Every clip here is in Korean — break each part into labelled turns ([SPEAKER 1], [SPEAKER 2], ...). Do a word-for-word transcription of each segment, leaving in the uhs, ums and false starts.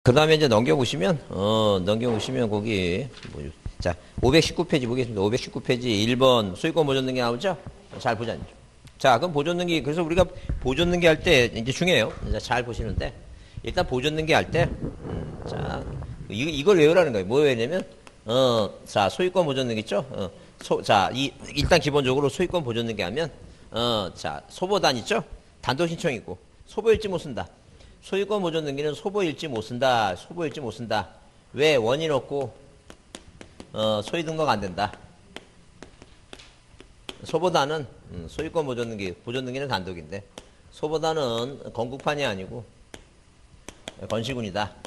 [SPEAKER 1] 그 다음에 이제 넘겨보시면, 어, 넘겨보시면 거기, 뭐, 자, 오백십구 페이지 보겠습니다. 오백십구 페이지 일 번 소유권 보존등기 나오죠? 잘 보자. 자, 그럼 보존등기, 그래서 우리가 보존등기 할 때 이제 중요해요. 이제 잘 보시는데, 일단 보존등기 할 때, 음, 자, 이, 이걸 외우라는 거예요. 뭐 외우냐면, 어, 자, 소유권 보존등기 있죠? 어, 소, 자, 이, 일단 기본적으로 소유권 보존등기 하면, 어, 자, 소보단 있죠? 단독 신청이고, 소보일지 못 쓴다. 소유권 보존 등기는 소보일지 못 쓴다. 소보일지 못 쓴다. 왜? 원인 없고 어, 소유 등록 안 된다. 소보다는 음, 소유권 보존 등기, 보존 등기는 단독인데 소보다는 건국판이 아니고 건시군이다.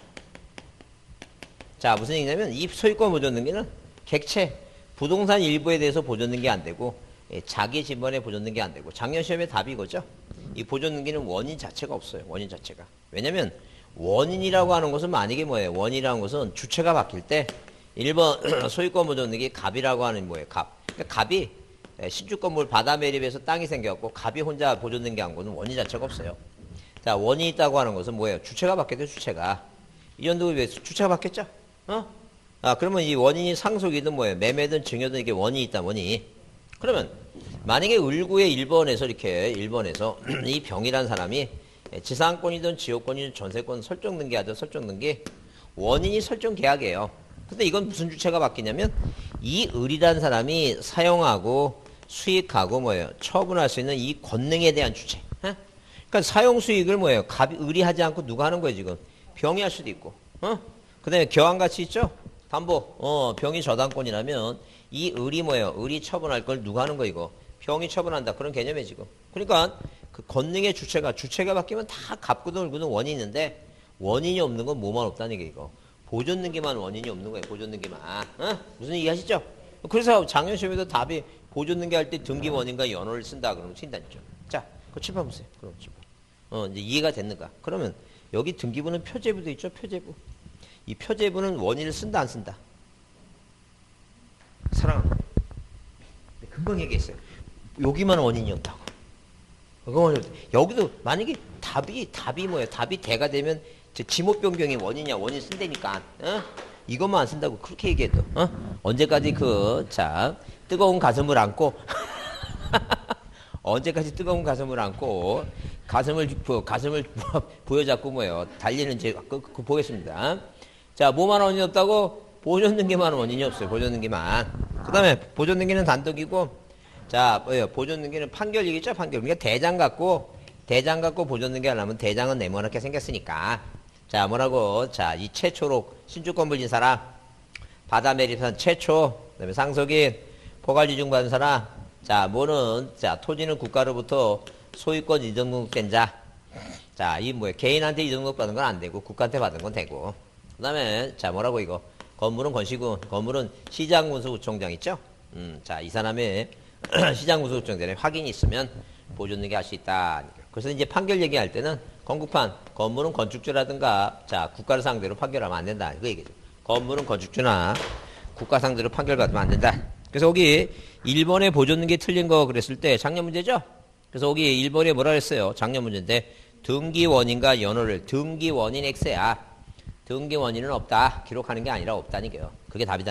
[SPEAKER 1] 자, 무슨 얘기냐면 이 소유권 보존 등기는 객체, 부동산 일부에 대해서 보존 등기 안 되고 예, 자기 집안에 보존 등기 안 되고 작년 시험의 답이 이거죠. 이 보존 등기는 원인 자체가 없어요. 원인 자체가. 왜냐면 원인이라고 하는 것은 만약에 뭐예요? 원인이라는 것은 주체가 바뀔 때 일 번 소유권 보존 등기 갑이라고 하는 뭐예요? 갑. 그러니까 갑이 신축 건물 바다 매립에서 땅이 생겨갖고 갑이 혼자 보존 등기 한 거는 원인 자체가 없어요. 자, 원인이 있다고 하는 것은 뭐예요? 주체가 바뀌어도 주체가. 이 연도에 왜 주체가 바뀌었죠? 어? 아, 그러면 이 원인이 상속이든 뭐예요? 매매든 증여든 이게 원인이 있다, 원인이. 그러면 만약에 을구의 일 번에서 이렇게 일 번에서 이 병이라는 사람이 지상권이든 지역권이든 전세권 설정 등기하든 설정 등기 원인이 설정 계약이에요. 근데 이건 무슨 주체가 바뀌냐면 이 을이라는 사람이 사용하고 수익하고 뭐예요? 처분할 수 있는 이 권능에 대한 주체. 어? 그러니까 사용 수익을 뭐예요? 갑이 을이 하지 않고 누가 하는 거예요 지금? 병이 할 수도 있고. 어? 그 다음에 교환가치 있죠? 담보. 어, 병이 저당권이라면 이 을이 뭐예요? 을이 처분할 걸 누가 하는 거 이거? 병이 처분한다. 그런 개념이에요 지금. 그러니까 그 권능의 주체가 주체가 바뀌면 다 갑구든 을구든 원인이 있는데 원인이 없는 건 뭐만 없다는 게 이거. 보존 등기만 원인이 없는 거예요. 보존 등기만. 어? 무슨 얘기 하시죠? 그래서 작년 시험에도 답이 보존 등기 할 때 등기 원인과 연호를 쓴다 그러면 친다죠. 자, 그 칠판 보세요. 그럼 칠판. 어, 이제 이해가 됐는가? 그러면 여기 등기부는 표제부도 있죠. 표제부. 이 표제부는 원인을 쓴다 안 쓴다? 사랑합니다. 금방 얘기했어요. 여기만 원인이 없다고. 여기도 만약에 답이 답이 뭐예요? 답이 대가 되면 지목 변경이 원인이야. 원인 쓴다니까. 어? 이것만 안 쓴다고 그렇게 얘기해도 어? 언제까지 그 자 뜨거운 가슴을 안고 언제까지 뜨거운 가슴을 안고 가슴을 가슴을 부여잡고 뭐예요? 달리는 제 그, 그 보겠습니다. 자, 뭐만 원인이 없다고? 보존 등기만 원인이 없어요. 보존 등기만. 그 다음에 보존 등기는 단독이고, 자, 뭐예요? 보존 등기는 판결 얘기죠? 판결. 그러니까 대장 갖고, 대장 갖고 보존 등기 하려면 대장은 네모나게 생겼으니까. 자, 뭐라고? 자, 이 최초로 신주권 불진 사람, 바다 매립한 최초, 그 다음에 상속인, 포괄지중 받은 사람, 자, 뭐는, 자, 토지는 국가로부터 소유권 이등록된 자. 자, 이 뭐예요? 개인한테 이등록 받은 건 안 되고, 국가한테 받은 건 되고. 그 다음에, 자, 뭐라고 이거? 건물은 건시군, 건물은 시장군수구청장 있죠? 음, 자, 이 사람의 시장군수구청장에 확인이 있으면 보존 등기 할 수 있다. 그래서 이제 판결 얘기할 때는 건국판, 건물은 건축주라든가, 자, 국가를 상대로 판결하면 안 된다. 이거 얘기죠. 건물은 건축주나 국가 상대로 판결받으면 안 된다. 그래서 여기 일 번에 보존 등기 틀린 거 그랬을 때 작년 문제죠? 그래서 여기 일 번에 뭐라 그랬어요? 작년 문제인데 등기 원인과 연호를 등기 원인 X야. 등기 원인은 없다. 기록하는 게 아니라 없다니까요. 그게 답이다.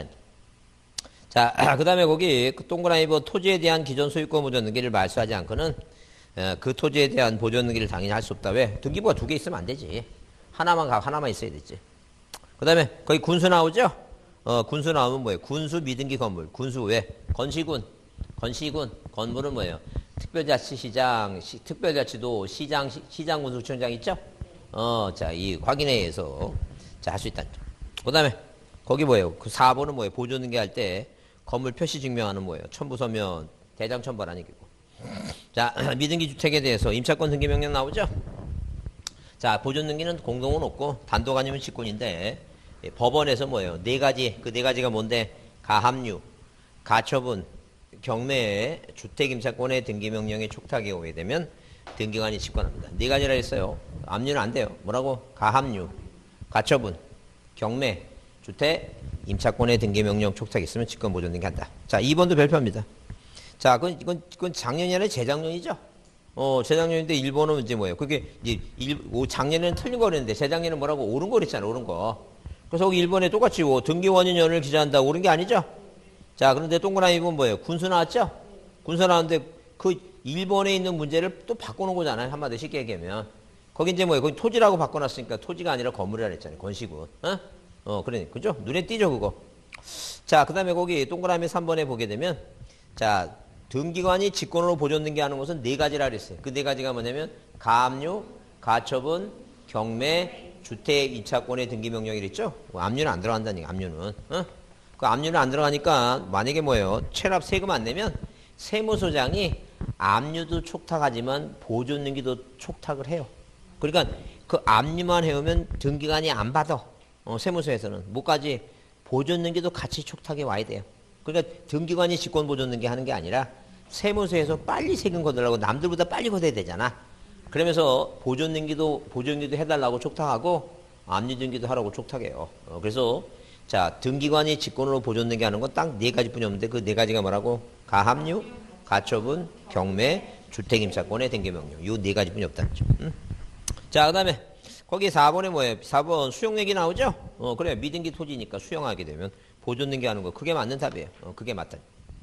[SPEAKER 1] 자, 그 다음에 거기 동그라미 뭐 토지에 대한 기존 소유권 보존 등기를 말소하지 않고는 그 토지에 대한 보존 등기를 당연히 할 수 없다. 왜? 등기부가 두 개 있으면 안 되지. 하나만 가, 하나만 있어야 되지. 그 다음에 거기 군수 나오죠? 어, 군수 나오면 뭐예요? 군수 미등기 건물. 군수 왜? 건시군. 건시군. 건물은 뭐예요? 특별자치시장, 시, 특별자치도 시장, 시, 시장군수청장 있죠? 어, 자, 이 확인에 의해서 자, 할 수 있다. 그 다음에 거기 뭐예요? 그 사 번은 뭐예요? 보존 등기 할 때 건물 표시 증명하는 뭐예요? 첨부서면 대장 첨부라는 얘기고. 자, 미등기 주택에 대해서 임차권 등기 명령 나오죠? 자, 보존 등기는 공동은 없고 단독 아니면 직권인데 예, 법원에서 뭐예요? 네 가지, 그 네 가지가 뭔데? 가합류, 가처분, 경매에 주택 임차권의 등기 명령에 촉탁이 오게 되면 등기관이 직권합니다. 네 가지라 했어요. 압류는 안 돼요. 뭐라고? 가합류, 가처분, 경매, 주택, 임차권의 등기 명령 촉탁이 있으면 직권 보존 등기 한다. 자, 이 번도 별표입니다. 자, 그건, 이건, 이건 작년이 아니라 재작년이죠? 어, 재작년인데 일 번은 이제 뭐예요? 그게 이제 일, 오, 작년에는 틀린 거 그랬는데 재작년에는 뭐라고 옳은 거 그랬잖아, 옳은 거. 그래서 거기 일 번에 똑같이 뭐 등기 원인 연을 기재한다 옳은 게 아니죠? 자, 그런데 동그라미 번 뭐예요? 군수 나왔죠? 군수 나왔는데 그 일 번에 있는 문제를 또 바꿔놓은 거잖아요. 한마디 쉽게 얘기하면. 거기 이제 뭐예요? 거기 토지라고 바꿔놨으니까 토지가 아니라 건물이라 그랬잖아요. 건식은. 어? 어, 그러니, 그죠? 눈에 띄죠, 그거? 자, 그 다음에 거기 동그라미 삼 번에 보게 되면, 자, 등기관이 직권으로 보존 등기하는 것은 네 가지라 그랬어요. 그 네 가지가 뭐냐면, 가압류, 가처분, 경매, 주택 이차권의 등기 명령이 있죠? 압류는 안 들어간다니까, 압류는. 어? 그 압류는 안 들어가니까, 만약에 뭐예요? 체납 세금 안 내면, 세무서장이 압류도 촉탁하지만 보존 등기도 촉탁을 해요. 그러니까 그 압류만 해오면 등기관이 안 받아. 어, 세무서에서는. 뭐까지 보존 등기도 같이 촉탁해 와야 돼요. 그러니까 등기관이 직권 보존 등기 하는 게 아니라 세무서에서 빨리 세금 거두려고 남들보다 빨리 거둬야 되잖아. 그러면서 보존 등기도 보존 등기도 해달라고 촉탁하고 압류 등기도 하라고 촉탁해요. 어, 그래서 자 등기관이 직권으로 보존 등기 하는 건 딱 네 가지뿐이 없는데 그 네 가지가 뭐라고? 가압류, 가처분, 경매, 주택임차권의 등기명령. 요 네 가지뿐이 없다는 거죠. 응? 자, 그 다음에 거기 사 번에 뭐예요? 사 번 수용 얘기 나오죠? 어, 그래. 미등기 토지니까 수용하게 되면 보존 등기하는 거. 그게 맞는 답이에요. 어, 그게 맞다.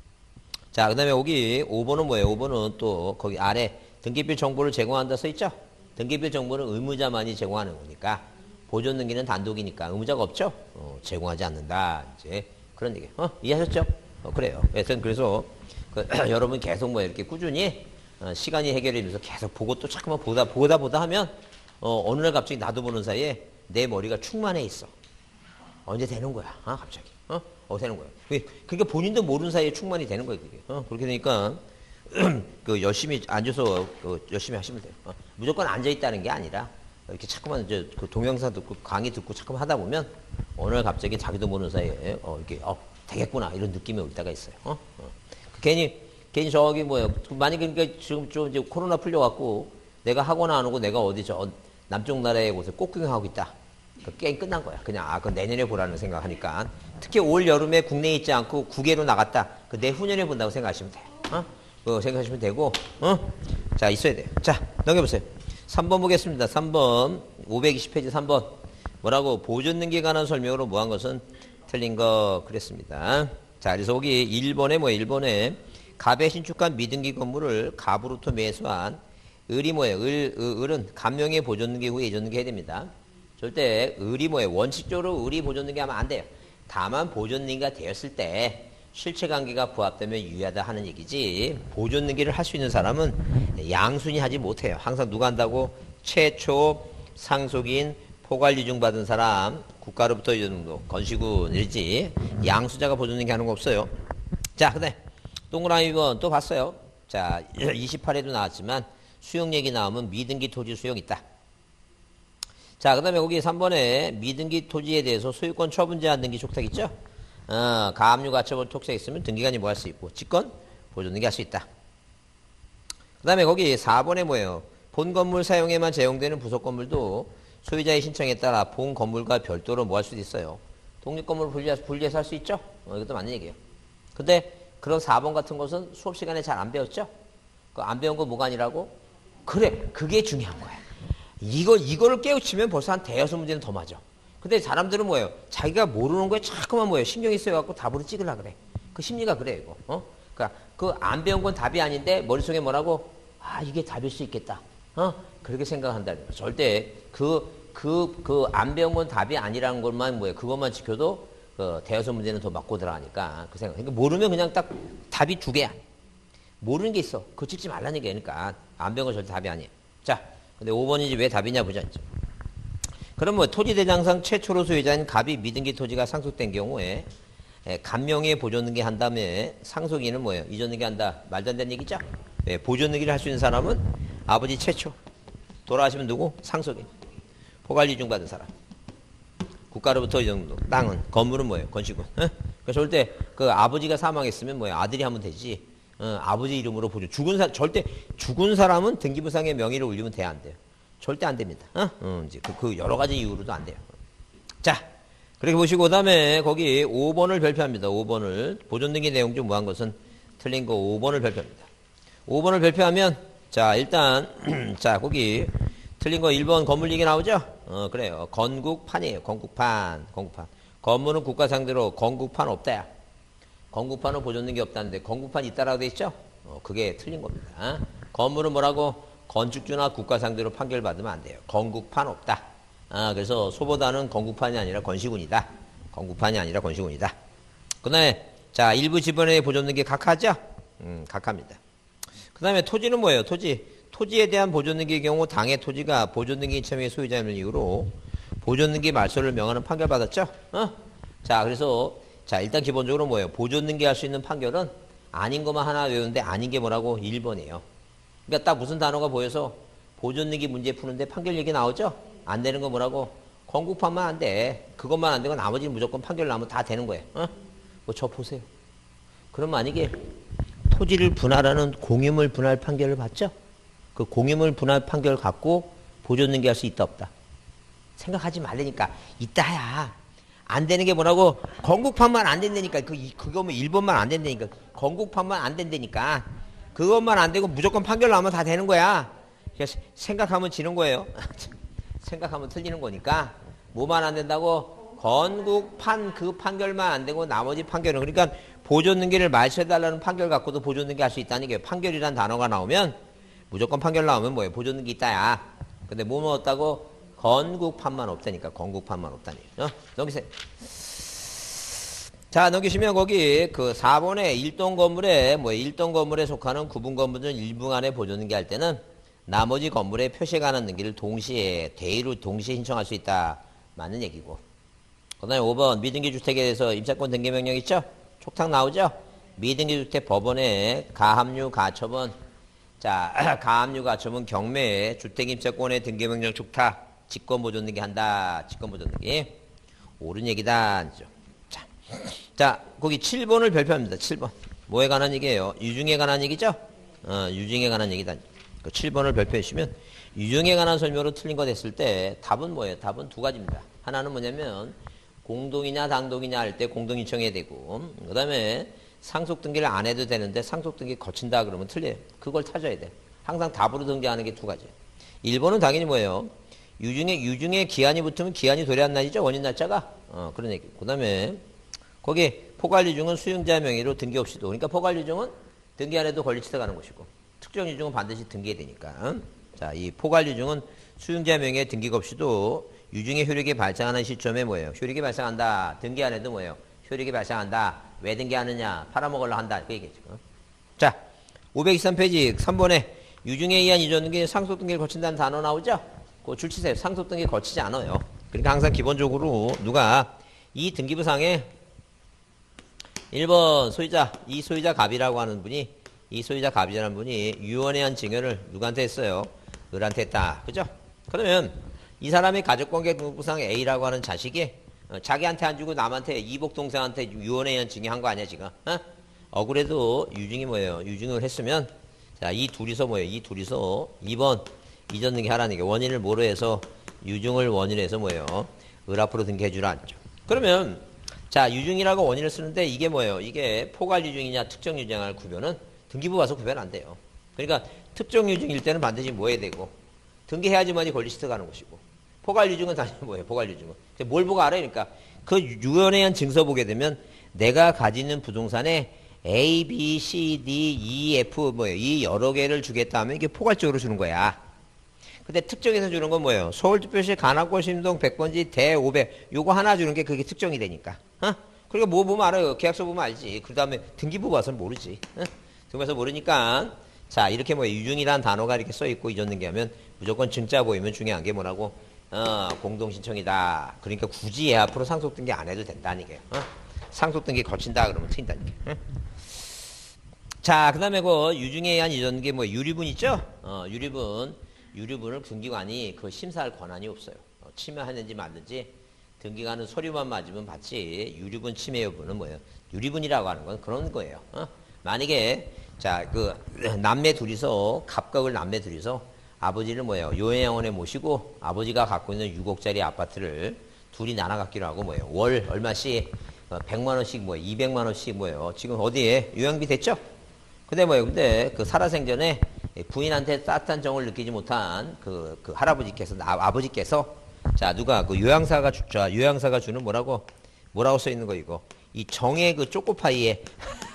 [SPEAKER 1] 자, 그 다음에 여기 오 번은 뭐예요? 오 번은 또 거기 아래 등기필 정보를 제공한다 써 있죠? 등기필 정보는 의무자만이 제공하는 거니까 보존 등기는 단독이니까 의무자가 없죠? 어, 제공하지 않는다. 이제 그런 얘기. 어, 이해하셨죠? 어, 그래요. 여튼 그래서 그, 여러분 계속 뭐 이렇게 꾸준히 어, 시간이 해결이 되면서 계속 보고 또 자꾸만 보다 보다 보다 하면 어, 어느 날 갑자기 나도 보는 사이에 내 머리가 충만해 있어. 언제 되는 거야? 어, 갑자기. 어? 어, 되는 거야. 그러니까 본인도 모르는 사이에 충만이 되는 거예요, 그게. 어, 그렇게 되니까 그 열심히 앉아서 그 열심히 하시면 돼요. 어, 무조건 앉아 있다는 게 아니라 이렇게 자꾸만 이제 그 동영상 듣고 강의 듣고 자꾸만 하다 보면 어느 날 갑자기 자기도 모르는 사이에 어, 이렇게 어, 되겠구나 이런 느낌이 올 때가 있어요. 어? 어. 괜히 괜히 저기 뭐예요. 만약에 그러니까 지금 좀 이제 코로나 풀려갖고 내가 학원 안 오고 내가 어디 저 남쪽 나라의 곳에 꽃구경하고 있다. 그 게임 끝난 거야. 그냥 아, 그 내년에 보라는 생각하니까 특히 올 여름에 국내에 있지 않고 국외로 나갔다. 그 내후년에 본다고 생각하시면 돼. 어? 그 생각하시면 되고, 어? 자 있어야 돼요. 자 넘겨보세요. 삼 번 보겠습니다. 삼 번 오백이십 페이지 삼 번 뭐라고 보존 등기에 관한 설명으로 뭐한 것은 틀린 거 그랬습니다. 자, 그래서 여기 일 번에 뭐예요? 일 번에 갑에 신축한 미등기 건물을 갑으로부터 매수한 을이 뭐예요? 을, 을은 갑명의 보존등기 후에 이전등기 해야 됩니다. 절대 을이 뭐예요? 원칙적으로 을이 보존등기 하면 안 돼요. 다만 보존등기가 되었을 때 실체관계가 부합되면 유효하다 하는 얘기지 보존등기를 할 수 있는 사람은 양순이 하지 못해요. 항상 누가 한다고? 최초 상속인 포괄유증 받은 사람 국가로부터 이 정도 건시군이지 양수자가 보존등기 하는 거 없어요. 자, 그다음 동그라미 번 또 봤어요. 자, 이십팔 회도 나왔지만 수용 얘기 나오면 미등기 토지 수용 있다. 자, 그 다음에 거기 삼 번에 미등기 토지에 대해서 소유권 처분 제한 등기 촉탁 있죠? 어, 가압류 가처분 촉탁 있으면 등기관이 뭐 할 수 있고 직권 보존 등기 할 수 있다. 그 다음에 거기 사 번에 뭐예요? 본 건물 사용에만 제공되는 부속 건물도 소유자의 신청에 따라 본 건물과 별도로 뭐 할 수도 있어요. 독립건물을 분리해서, 분리해서 할 수 있죠? 어, 이것도 맞는 얘기예요. 근데 그런 사 번 같은 것은 수업 시간에 잘 안 배웠죠? 그 안 배운 거 뭐가 아니라고? 그래, 그게 중요한 거야. 이거, 이거를 깨우치면 벌써 한 대여섯 문제는 더 맞아. 근데 사람들은 뭐예요? 자기가 모르는 거에 자꾸만 뭐예요? 신경이 쓰여갖고 답으로 찍으려고 그래. 그 심리가 그래, 이거. 어? 그니까, 그 안 배운 건 답이 아닌데, 머릿속에 뭐라고? 아, 이게 답일 수 있겠다. 어? 그렇게 생각한다는 거야. 절대, 그, 그, 그, 안 배운 건 답이 아니라는 것만 뭐예요? 그것만 지켜도, 그, 대여섯 문제는 더 맞고 들어가니까, 그 생각. 그러니까 모르면 그냥 딱 답이 두 개야. 모르는 게 있어. 그거 찍지 말라는 게 그러니까 안 배운 건 절대 답이 아니에요. 자, 근데 오 번이지 왜 답이냐 보자. 이제. 그럼 뭐 토지대장상 최초로 소유자인 갑이 미등기 토지가 상속된 경우에 갑명의 보존등기 한 다음에 상속인은 뭐예요? 이전등기 한다. 말도 안 되는 얘기죠? 네, 보존등기를 할 수 있는 사람은 아버지 최초. 돌아가시면 누구? 상속인. 포괄이중 받은 사람. 국가로부터 이 정도. 땅은, 건물은 뭐예요? 건식은. 어? 그러니까 절대 그 아버지가 사망했으면 뭐예요? 아들이 하면 되지. 어, 아버지 이름으로 보존. 죽은 사 절대 죽은 사람은 등기부상의 명의를 올리면 돼야 안 돼요. 절대 안 됩니다. 어? 어, 이제 그, 그 여러 가지 이유로도 안 돼요. 자, 그렇게 보시고 그다음에 거기 오 번을 발표합니다. 오 번을 보존등기 내용 중 뭐한 것은 틀린 거 오 번을 발표합니다. 오 번을 발표하면 자, 일단, 자, 거기, 틀린 거 일 번 건물 얘기 나오죠? 어, 그래요. 건국판이에요. 건국판. 건국판. 건물은 국가 상대로 건국판 없다야. 건국판은 보존된 게 없다는데, 건국판 있다라고 돼 있죠? 어, 그게 틀린 겁니다. 건물은 뭐라고? 건축주나 국가 상대로 판결받으면 안 돼요. 건국판 없다. 아, 그래서 소보다는 건국판이 아니라 건시군이다. 건국판이 아니라 건시군이다. 그 다음에, 자, 일부 지번에 보존된 게 각하죠? 음, 각하입니다. 그 다음에 토지는 뭐예요? 토지. 토지에 대한 보존등기의 경우 당의 토지가 보존등기 이참의 소유자임을 이유로 보존등기 말소를 명하는 판결 받았죠? 어? 자, 그래서 자, 일단 기본적으로 뭐예요? 보존등기 할 수 있는 판결은 아닌 것만 하나 외우는데 아닌 게 뭐라고? 일 번이에요. 그러니까 딱 무슨 단어가 보여서 보존등기 문제 푸는데 판결 얘기 나오죠? 안 되는 거 뭐라고? 건국판만 안 돼. 그것만 안 되고 나머지는 무조건 판결 나오면 다 되는 거예요. 어? 뭐 저 보세요. 그럼 만약에 토지를 분할하는 공유물 분할 판결을 받죠? 그 공유물 분할 판결 갖고 보존등기 할 수 있다 없다? 생각하지 말라니까. 있다야. 안 되는 게 뭐라고? 건국판만 안 된다니까. 그, 그거면 일 번만 안 된다니까. 건국판만 안 된다니까. 그것만 안 되고 무조건 판결 나오면 다 되는 거야. 그래서 생각하면 지는 거예요. 생각하면 틀리는 거니까. 뭐만 안 된다고? 건국판 그 판결만 안 되고 나머지 판결은. 그러니까 보존등기를 말소해달라는 판결 갖고도 보존등기 할 수 있다는 게 판결이란 단어가 나오면 무조건 판결 나오면 뭐예요? 보존등기 있다야. 근데 뭐 먹었다고? 건국판만 없다니까. 건국판만 없다니. 어? 넘기세요. 자, 넘기시면 거기 그 사 번에 일동 건물에 뭐 일동 건물에 속하는 구분 건물은 일부간에 보존등기 할 때는 나머지 건물에 표시에 관한 등기를 동시에 대의로 동시에 신청할 수 있다. 맞는 얘기고. 그 다음에 오 번 미등기 주택에 대해서 임차권 등기 명령 있죠? 촉탁 나오죠? 미등기 주택 법원에 가압류 가처분. 자, 가압류 가처분 경매에 주택임차권의 등기명령 촉탁 직권보존등기 한다. 직권보존등기. 옳은 얘기다. 자, 자, 거기 칠 번을 별표합니다. 칠 번. 뭐에 관한 얘기예요? 유증에 관한 얘기죠? 어, 유증에 관한 얘기다. 그 칠 번을 별표해 주시면 유증에 관한 설명으로 틀린 거 됐을 때 답은 뭐예요? 답은 두 가지입니다. 하나는 뭐냐면 공동이냐 당동이냐 할 때 공동 신청해야 되고, 그 다음에 상속 등기를 안 해도 되는데 상속 등기 거친다 그러면 틀려요. 그걸 타줘야 돼. 항상 답으로 등기하는 게 두 가지. 일 번은 당연히 뭐예요? 유증에, 유증에 기한이 붙으면 기한이 도래한 날이죠? 원인 날짜가? 어, 그런 얘기. 그 다음에 거기 포괄유증은 수용자 명의로 등기 없이도. 그러니까 포괄유증은 등기 안 해도 권리치다 가는 것이고, 특정유증은 반드시 등기해야 되니까. 자, 이 포괄유증은 수용자 명의의 등기가 없이도 유증의 효력이 발생하는 시점에 뭐예요? 효력이 발생한다. 등기 안 해도 뭐예요? 효력이 발생한다. 왜 등기하느냐? 팔아먹으려 한다. 그 얘기죠. 자, 오백이십삼 페이지 삼 번에 유증에 의한 이전 등기, 상속 등기를 거친다는 단어 나오죠? 그거 줄치세요. 상속 등기 거치지 않아요. 그러니까 항상 기본적으로 누가 이 등기부상에 일 번 소유자, 이 소유자 갑이라고 하는 분이, 이 소유자 갑이라는 분이 유언에 한 증여를 누구한테 했어요? 을한테 했다. 그죠? 그러면 이 사람의 가족관계 등기부상 A라고 하는 자식이 어, 자기한테 안 주고 남한테 이복 동생한테 유언에 의한 증여한 거 아니야 지금? 어? 억울해도 유증이 뭐예요? 유증을 했으면 자, 이 둘이서 뭐예요? 이 둘이서 이 번 이전 등기 하라는 게 원인을 뭐로 해서 유증을 원인으로 해서 뭐예요? 을 앞으로 등기해 주라. 그러면 자, 유증이라고 원인을 쓰는데 이게 뭐예요? 이게 포괄 유증이냐 특정 유증할 구별은 등기부 와서 구별 안 돼요. 그러니까 특정 유증일 때는 반드시 뭐 해야 되고 등기해야지만이 권리시트 가는 것이고, 포괄 유증은 당연히 뭐예요? 포괄 유증은 뭘 보고 알아요? 그러니까 그 유언에 의한 증서 보게 되면 내가 가지는 부동산에 A, B, C, D, E, F 뭐예요? 이 여러 개를 주겠다 하면 이게 포괄적으로 주는 거야. 근데 특정해서 주는 건 뭐예요? 서울특별시 관악구 신동 백번지 대 오백 요거 하나 주는 게 그게 특정이 되니까. 어? 그러니까 뭐 보면 알아요? 계약서 보면 알지. 그 다음에 등기부 봐서는 모르지. 어? 등기부에서 모르니까 자, 이렇게 뭐 유증이라는 단어가 이렇게 써 있고 이전 등기하면 무조건 증자 보이면 중요한 게 뭐라고? 어, 공동 신청이다. 그러니까 굳이 얘 앞으로 상속 등기 안 해도 된다는 게. 어? 상속 등기 거친다 그러면 틀린다는 게. 어? 자, 그다음에 그 유증에 의한 이전 등기 뭐 유리분 있죠? 어, 유리분. 유류분을 등기관이 그 심사할 권한이 없어요. 어, 침해하는지 말든지 등기관은 서류만 맞으면 받지 유류분 침해 여부는 뭐예요? 유리분이라고 하는 건 그런 거예요. 어? 만약에 자, 그 남매 둘이서 갑각을 남매 둘이서 아버지를 뭐예요? 요양원에 모시고 아버지가 갖고 있는 육억짜리 아파트를 둘이 나눠 갖기로 하고 뭐예요? 월 얼마씩 어, 백만 원씩 뭐 이백만 원씩 뭐예요? 지금 어디에 요양비 됐죠? 근데 뭐예요? 근데 그 살아생전에 부인한테 따뜻한 정을 느끼지 못한 그, 그 할아버지께서, 아, 아버지께서, 자, 누가, 그 요양사가, 주, 자, 요양사가 주는 뭐라고, 뭐라고 써 있는 거, 이거. 이 정의 그 초코파이에,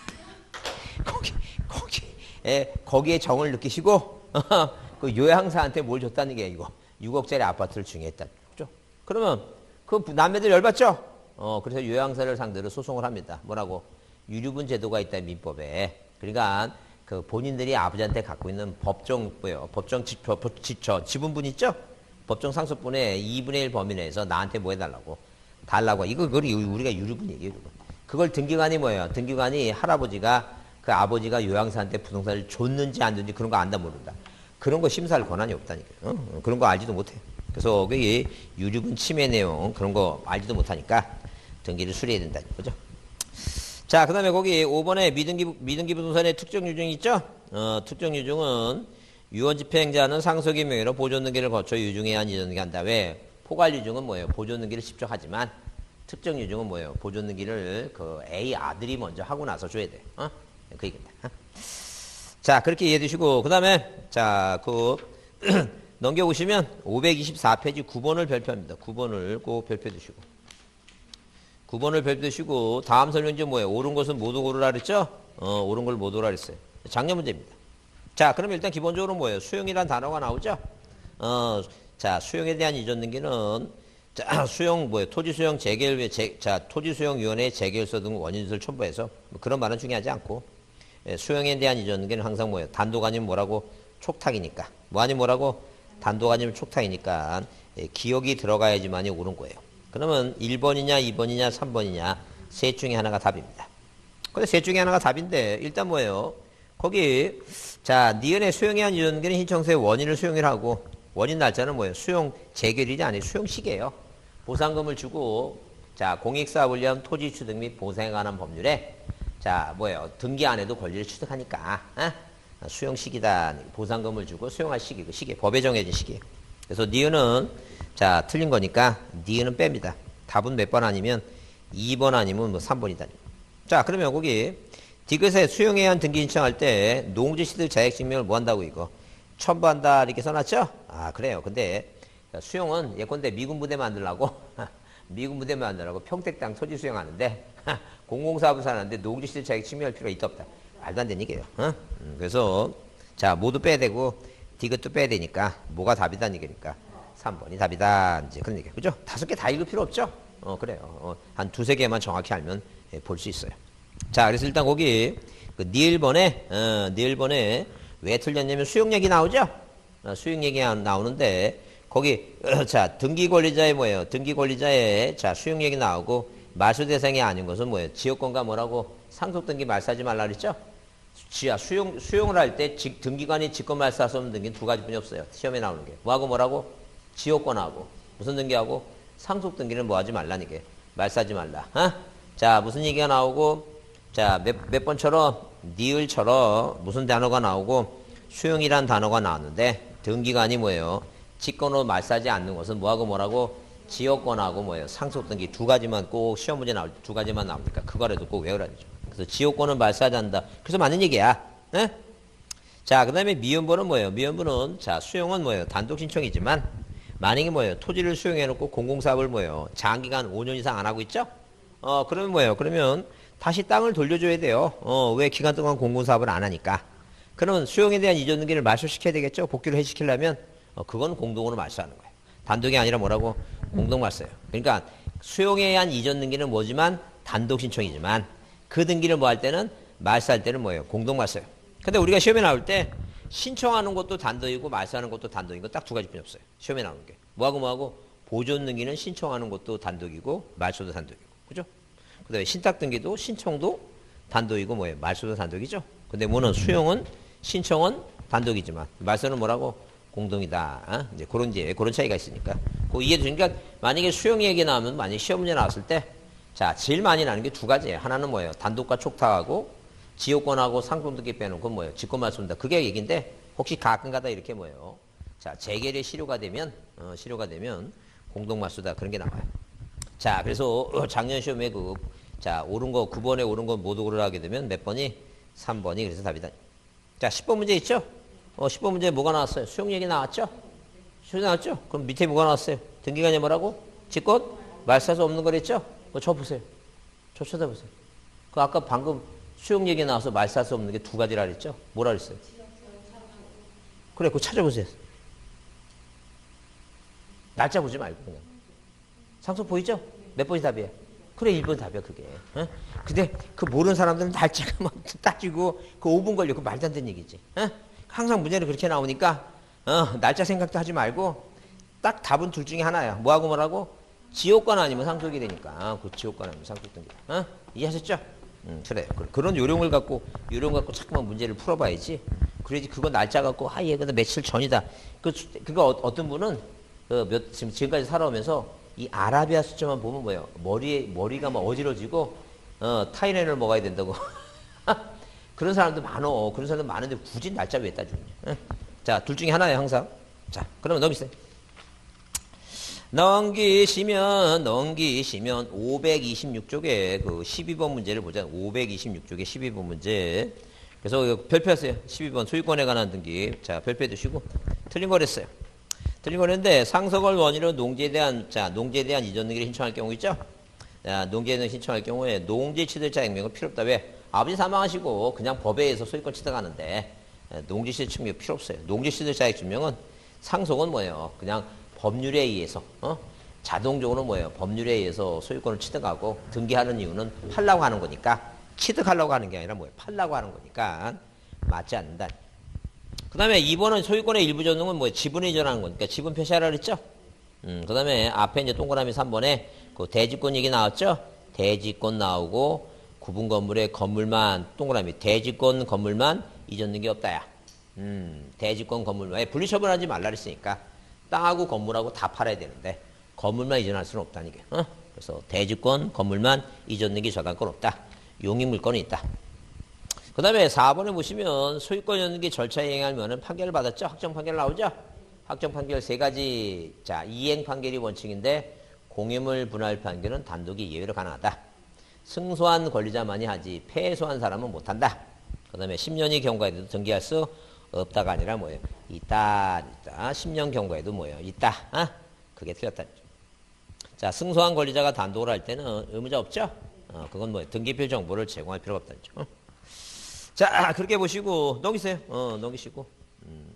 [SPEAKER 1] 거기, 거기에, 거기에 정을 느끼시고, 그 요양사한테 뭘 줬다는 게 이거. 육억짜리 아파트를 증여했다. 그죠? 그러면 그 남매들 열받죠? 어, 그래서 요양사를 상대로 소송을 합니다. 뭐라고? 유류분 제도가 있다, 민법에. 그러니까 그 본인들이 아버지한테 갖고 있는 법정, 뭐요? 법정 지, 법, 지처, 지분분 있죠? 법정 상속분의 이분의 일 범위 내에서 나한테 뭐 해달라고? 달라고. 이거, 그걸 우리가 유류분 얘기해요. 그걸 등기관이 뭐예요? 등기관이 할아버지가 그 아버지가 요양사한테 부동산을 줬는지 안 줬는지 그런 거 안다 모른다. 그런 거 심사할 권한이 없다니까요. 어? 그런 거 알지도 못해. 그래서 그게 유류분 침해 내용 그런 거 알지도 못하니까 등기를 수리해야 된다는 거죠. 자, 그 다음에 거기 오 번에 미등기, 미등기 부동산의 특정 유증이 있죠? 어, 특정 유증은 유언집행자는 상속의 명의로 보존등기를 거쳐 유증해야 한 이전등기 한다. 왜? 포괄 유증은 뭐예요? 보존등기를 직접 하지만 특정 유증은 뭐예요? 보존등기를 그 A 아들이 먼저 하고 나서 줘야 돼. 어? 그 얘기입니다. 어? 자, 그렇게 이해해 두시고, 그 다음에, 자, 그, 넘겨보시면 오백이십사 페이지 구 번을 별표합니다. 구 번을 꼭 별표해 두시고. 구 번을 별표해 두시고, 다음 설명지 뭐예요? 옳은 것은 모두 고르라 그랬죠? 어, 옳은 걸 모두 고르라 그랬어요. 작년 문제입니다. 자, 그러면 일단 기본적으로 뭐예요? 수용이란 단어가 나오죠? 어, 자, 수용에 대한 이전 등기는, 자, 수용, 뭐예요? 토지 수용 재개열, 재, 자, 토지 수용위원회 재개열서 등 원인을 첨부해서, 뭐 그런 말은 중요하지 않고, 예, 수용에 대한 이전 등기는 항상 뭐예요? 단독 아니면 뭐라고? 촉탁이니까. 뭐 아니면 뭐라고? 단독 아니면 촉탁이니까, 예, 기억이 들어가야지만이 옳은 거예요. 그러면 일 번이냐, 이 번이냐, 삼 번이냐, 셋 중에 하나가 답입니다. 근데 셋 중에 하나가 답인데, 일단 뭐예요? 거기, 자, 니은의 수용에 대한 이전 등기는 신청서의 원인을 수용을 하고, 원인 날짜는 뭐예요? 수용 재결일이 아니고 수용 시기예요. 보상금을 주고, 자, 공익사업을 위한 토지 취득 및 보상에 관한 법률에, 자, 뭐예요? 등기 안 해도 권리를 취득하니까, 어? 수용 시기다. 보상금을 주고 수용할 시기, 그 시기, 법에 정해진 시기예요. 그래서 니은은, 자, 틀린 거니까, 니은은 뺍니다. 답은 몇 번 아니면, 이 번 아니면 뭐 삼 번이다. 자, 그러면 거기, 디귿에 수용에 의한 등기 신청할 때, 농지 취득 자격 증명을 뭐 한다고 이거? 첨부한다, 이렇게 써놨죠? 아, 그래요. 근데, 수용은 예컨대 미군 부대 만들라고, 미군 부대 만들라고 평택 땅 토지 수용하는데, 공공사업을 사는데 농지 취득 자격 증명할 필요가 있다 없다. 말도 안 되는 얘기예요. 어? 음, 그래서, 자, 모두 빼야 되고, 디귿도 빼야 되니까, 뭐가 답이다는 얘기니까, 삼 번이 답이다. 이제 그런 얘기예요. 그죠? 다섯 개 다 읽을 필요 없죠? 어, 그래요. 어, 한 두세 개만 정확히 알면 예, 볼 수 있어요. 자, 그래서 일단 거기, 그 일 번에, 어, 일 번에 왜 틀렸냐면 수용 얘기 나오죠? 어, 수용 얘기 나오는데, 거기, 어, 자, 등기 권리자의 뭐예요? 등기 권리자의, 자, 수용 얘기 나오고, 말소 대상이 아닌 것은 뭐예요? 지역권과 뭐라고? 상속 등기 말소하지 말라 그랬죠? 지하, 수용, 수용을 할 때 등기관이 직권 말소할 수 없는 등기는 두 가지뿐이 없어요. 시험에 나오는 게. 뭐하고 뭐라고? 지역권하고. 무슨 등기하고? 상속 등기는 뭐 하지 말라는 게. 말소하지 말라. 어? 자, 무슨 얘기가 나오고, 자, 몇, 몇 번처럼, 니을처럼 무슨 단어가 나오고, 수용이란 단어가 나왔는데, 등기관이 뭐예요? 직권으로 말소하지 않는 것은 뭐하고 뭐라고? 지역권하고 뭐예요? 상속등기 두 가지만 꼭 시험 문제 나올 때 두 가지만 나오니까 그거라도 꼭 외우라죠. 그래서 지역권은 말소하지 않는다. 그래서 맞는 얘기야. 네? 자, 그 다음에 미연부는 뭐예요? 미연부는, 자, 수용은 뭐예요? 단독 신청이지만, 만약에 뭐예요? 토지를 수용해놓고 공공사업을 뭐예요? 장기간 오 년 이상 안 하고 있죠? 어, 그러면 뭐예요? 그러면 다시 땅을 돌려줘야 돼요. 어, 왜 기간 동안 공공사업을 안 하니까. 그러면 수용에 대한 이전 등기를 말소시켜야 되겠죠? 복귀를 해시키려면, 어, 그건 공동으로 말소하는 거예요. 단독이 아니라 뭐라고? 공동 말소예요. 그러니까 수용에 의한 이전 등기는 뭐지만 단독 신청이지만 그 등기를 뭐 할 때는 말소할 때는 뭐예요? 공동 말소예요. 근데 우리가 시험에 나올 때 신청하는 것도 단독이고 말소하는 것도 단독인 거 딱 두 가지뿐이 없어요. 시험에 나오는 게. 뭐하고 뭐하고? 보존 등기는 신청하는 것도 단독이고 말소도 단독이고. 그죠? 그 다음에 신탁 등기도 신청도 단독이고 뭐예요? 말소도 단독이죠? 근데 뭐는 수용은 신청은 단독이지만 말소는 뭐라고? 공동이다. 어? 이제 그런 이제 그런 차이가 있으니까. 그 이해 되니까 만약에 수용 얘기 나오면 만약에 시험 문제 나왔을 때 자, 제일 많이 나는 게 두 가지예요. 하나는 뭐예요? 단독과 촉탁하고 지역권하고 상속등기 빼놓고 뭐예요? 직권 말소입니다. 그게 얘기인데 혹시 가끔가다 이렇게 뭐예요? 자, 재결의 실효가 되면 어, 실효가 되면 공동 말소다 그런 게 나와요. 자, 그래서 작년 시험에 그 자, 옳은 거 구 번에 옳은 거 모두 고르라 하게 되면 몇 번이? 삼 번이 그래서 답이다. 자, 십 번 문제 있죠? 어, 십 번 문제 뭐가 나왔어요? 수용 얘기 나왔죠? 수용 나왔죠? 그럼 밑에 뭐가 나왔어요? 등기관이 뭐라고? 직권? 말사서 없는 거랬죠? 어, 저 보세요. 저 쳐다보세요. 그 아까 방금 수용 얘기 나와서 말사서 없는 게 두 가지라 그랬죠? 뭐라 그랬어요? 그래, 그거 찾아보세요. 날짜 보지 말고 그냥. 상속 보이죠? 몇 번이 답이에요? 그래, 일 번 답이야, 그게. 어? 근데 그 모르는 사람들은 날짜가 막 따지고 그 오 분 걸려. 그 말도 안 되는 얘기지. 어? 항상 문제는 그렇게 나오니까 어, 날짜 생각도 하지 말고 딱 답은 둘 중에 하나야. 뭐하고 뭐라고? 지옥관 아니면 상속이 되니까. 어, 그 지옥관 아니면 상속 등기. 어? 이해하셨죠? 음, 그래요. 그런 요령을 갖고 요령 갖고 자꾸만 문제를 풀어봐야지. 그래야지 그거 날짜 갖고 아, 얘 근데 며칠 전이다. 그 그거 어, 어떤 분은 그 몇 지금 지금까지 살아오면서 이 아라비아 숫자만 보면 뭐예요? 머리에 머리가 막 어지러지고 어, 타이레놀 먹어야 된다고. 그런 사람도 많어. 그런 사람도 많은데 굳이 날짜 왜 따주냐. 어? 자, 둘 중에 하나예요, 항상. 자, 그러면 넘기세요. 넘기시면, 넘기시면, 오백이십육 쪽에 그 십이 번 문제를 보자. 오백이십육 쪽에 십이 번 문제. 그래서 별표하세요. 십이 번 소유권에 관한 등기. 자, 별표 해두시고. 틀린 거랬어요. 틀린 거랬는데, 상속을 원인으로 농지에 대한, 자, 농지에 대한 이전 등기를 신청할 경우 있죠? 자, 농지에 대한 신청할 경우에 농지 취득자 액면은 필요 없다. 왜? 아버지 사망하시고 그냥 법에 의해서 소유권 취득하는데, 농지 취득 증명 필요 없어요. 농지 취득 자격 증명은 상속은 뭐예요? 그냥 법률에 의해서 어? 자동적으로 뭐예요? 법률에 의해서 소유권을 취득하고 등기하는 이유는 팔라고 하는 거니까 취득하려고 하는 게 아니라 뭐예요? 팔라고 하는 거니까 맞지 않는다. 그 다음에 이 번은 소유권의 일부 전등은 뭐예요? 지분을 이전하는 거니까 지분 표시하라 그랬죠? 음, 그 다음에 앞에 이제 동그라미 삼 번에 그 대지권 얘기 나왔죠? 대지권 나오고 구분 건물의 건물만 동그라미 대지권 건물만 이전 등기 없다야. 음, 대지권 건물만 분리 처분하지 말라 그랬으니까 땅하고 건물하고 다 팔아야 되는데 건물만 이전할 수는 없다는 게. 어? 그래서 대지권 건물만 이전 등기 저당권 없다. 용익 물권이 있다. 그 다음에 사 번에 보시면 소유권 연기 절차에 행하면은 판결을 받았죠. 확정 판결 나오죠. 확정 판결 세 가지. 자, 이행 판결이 원칙인데 공유물 분할 판결은 단독이 예외로 가능하다. 승소한 권리자만이 하지 패소한 사람은 못한다. 그 다음에 십 년이 경과에도 등기할 수 없다가 아니라 뭐예요? 있다. 있다. 십 년 경과에도 뭐예요? 있다. 아? 그게 틀렸다. 자, 승소한 권리자가 단독을 할 때는 의무자 없죠? 어, 그건 뭐예요? 등기필 정보를 제공할 필요가 없다는 점. 어? 자, 그렇게 보시고 넘기세요. 어, 넘기시고. 음.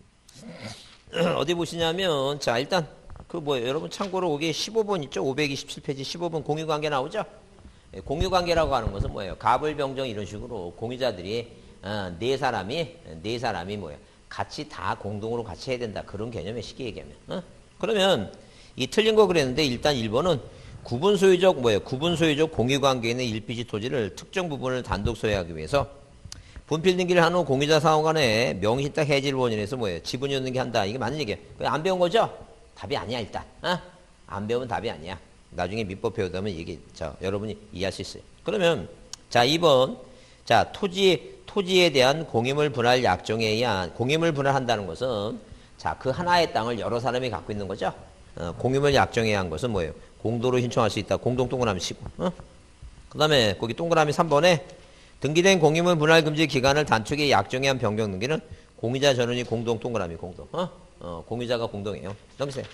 [SPEAKER 1] 어디 보시냐면 자, 일단 그 뭐예요? 여러분 참고로 거기 십오 번 있죠? 오백이십칠 페이지 십오 번 공유관계 나오죠? 공유관계라고 하는 것은 뭐예요? 갑을병정 이런 식으로 공유자들이 어, 네 사람이 네 사람이 뭐예요? 같이 다 공동으로 같이 해야 된다. 그런 개념의 쉽게 얘기하면. 어? 그러면 이 틀린 거 그랬는데 일단 일 번은 구분 소유적 뭐예요? 구분 소유적 공유관계에 있는 일피지 토지를 특정 부분을 단독 소유하기 위해서 분필 등기를 한 후 공유자 상호 간에 명의신탁 해지를 원인해서 뭐예요? 지분이 없는 게 한다. 이게 맞는 얘기예요. 안 배운 거죠? 답이 아니야 일단. 어? 안 배우면 답이 아니야. 나중에 민법 배우다면 이게 자 여러분이 이해할 수 있어요. 그러면 자 이 번 자 토지 토지에 대한 공유물 분할 약정에 의한 공유물 분할한다는 것은 자 그 하나의 땅을 여러 사람이 갖고 있는 거죠. 어, 공유물 약정에 의한 것은 뭐예요? 공도로 신청할 수 있다. 공동 동그라미 치고. 어? 그 다음에 거기 동그라미 삼 번에 등기된 공유물 분할 금지 기간을 단축의 약정에 의한 변경 등기는 공유자 전원이 공동 동그라미 공동. 어? 어, 공유자가 공동이에요. 넘기세요.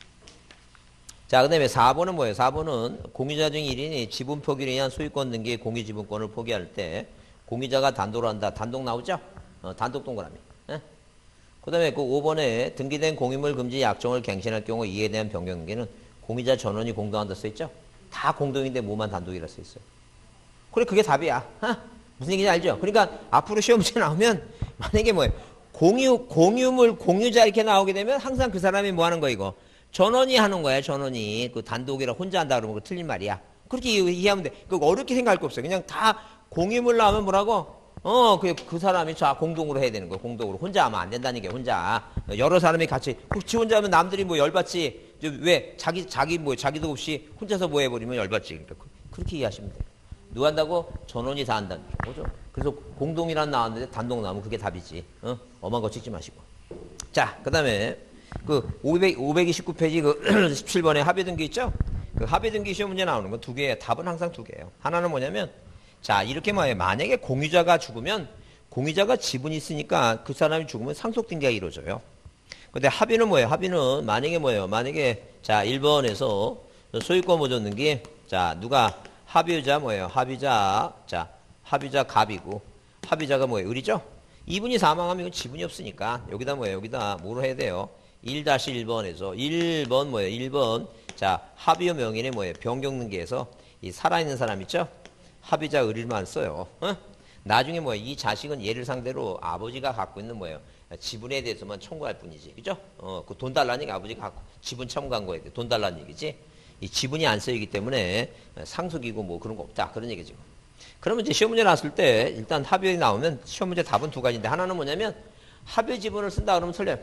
[SPEAKER 1] 자, 그 다음에 사 번은 뭐예요? 사 번은 공유자 중 일 인이 지분 포기에 의한 소유권 등기의 공유지분권을 포기할 때 공유자가 단독으로 한다. 단독 나오죠? 어, 단독 동그라미. 예? 그 다음에 그 오 번에 등기된 공유물 금지 약정을 갱신할 경우 이에 대한 변경 등기는 공유자 전원이 공동한다 써있죠? 다 공동인데 뭐만 단독이라 써있어요. 그래, 그게 답이야. 어? 무슨 얘기인지 알죠? 그러니까 앞으로 시험 문제 나오면 만약에 뭐예요? 공유, 공유물, 공유자 이렇게 나오게 되면 항상 그 사람이 뭐 하는 거 이거? 전원이 하는 거야, 전원이. 그 단독이라 혼자 한다 그러면 그 틀린 말이야. 그렇게 이해하면 돼. 그 어렵게 생각할 거 없어요. 그냥 다 공유물 나오면 뭐라고? 어, 그, 그 사람이 자, 공동으로 해야 되는 거야, 공동으로. 혼자 하면 안 된다는 게, 혼자. 여러 사람이 같이. 혹시 혼자 하면 남들이 뭐 열받지? 왜? 자기, 자기 뭐, 자기도 없이 혼자서 뭐 해버리면 열받지. 그러니까 그렇게 이해하시면 돼요. 누가 한다고? 전원이 다 한다는 거죠. 그래서 공동이란 나왔는데 단독 나오면 그게 답이지. 어? 엄한 거 찍지 마시고. 자, 그 다음에 그 오백, 오백이십구 페이지 그 십칠 번에 합의 등기 있죠? 그 합의 등기 시험 문제 나오는 건 두 개예요. 답은 항상 두 개예요. 하나는 뭐냐면 자, 이렇게 말해요. 만약에 공유자가 죽으면 공유자가 지분이 있으니까 그 사람이 죽으면 상속등기가 이루어져요. 근데 합의는 뭐예요? 합의는 만약에 뭐예요? 만약에 자 일 번에서 소유권 보존등기 자 누가 합의자 뭐예요? 합의자 자 합의자 갑이고 합의자가 뭐예요? 을이죠? 이분이 사망하면 이건 지분이 없으니까 여기다 뭐예요? 여기다 뭐로 해야 돼요? 일 일 번에서 일 번 뭐예요? 일 번 자 합의의 명인의 뭐예요? 변경등기에서 이 살아있는 사람 있죠? 합의자 을일만 써요. 어? 나중에 뭐예요? 이 자식은 얘를 상대로 아버지가 갖고 있는 뭐예요? 지분에 대해서만 청구할 뿐이지. 그죠? 어, 그 돈 달라는 얘기 아버지가 갖고 지분 청구한 거에 대해 돈 달라는 얘기지. 이 지분이 안 쓰이기 때문에 상속이고 뭐 그런 거 없다. 그런 얘기죠. 그러면 이제 시험 문제 나왔을 때 일단 합의에 나오면 시험 문제 답은 두 가지인데 하나는 뭐냐면 합의 지분을 쓴다 그러면 틀려요.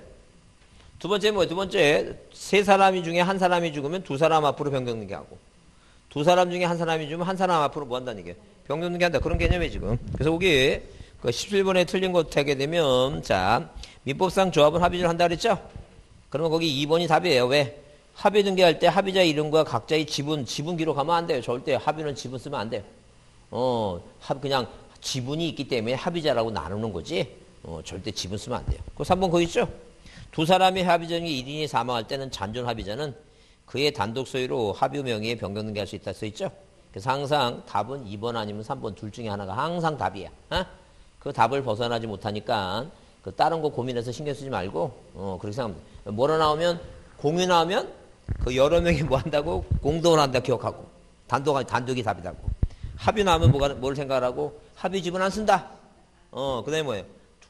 [SPEAKER 1] 두 번째 뭐예요? 두 번째 세 사람이 중에 한 사람이 죽으면 두 사람 앞으로 변경등기 하고 두 사람 중에 한 사람이 죽으면 한 사람 앞으로 뭐 한다는 얘기예요? 변경등기 한다. 그런 개념이에요 지금. 그래서 거기 그 십칠 번에 틀린 거 하게 되면 자 민법상 조합은 합의를 한다 그랬죠? 그러면 거기 이 번이 답이에요. 왜? 합의 등기할 때 합의자 이름과 각자의 지분 지분 기록하면 안 돼요. 절대 합의는 지분 쓰면 안 돼요. 어, 합 그냥 지분이 있기 때문에 합의자라고 나누는 거지. 어, 절대 지분 쓰면 안 돼요. 그 삼 번 거기 있죠? 두 사람이 합의자 중에 일 인이 사망할 때는 잔존 합의자는 그의 단독 소유로 합의 명의에 변경등기할 수 있다 써 있죠? 그래서 항상 답은 이 번 아니면 삼 번 둘 중에 하나가 항상 답이야. 어? 그 답을 벗어나지 못하니까 그 다른 거 고민해서 신경 쓰지 말고 어 그렇게 생각합니다. 뭐로 나오면 공유 나오면 그 여러 명이 뭐 한다고 공동을 한다 기억하고 단독 단독이 답이다고. 합의 나오면 뭐가 뭘 생각하라고 합의 지분 안 쓴다. 어 그다음에 뭐예요?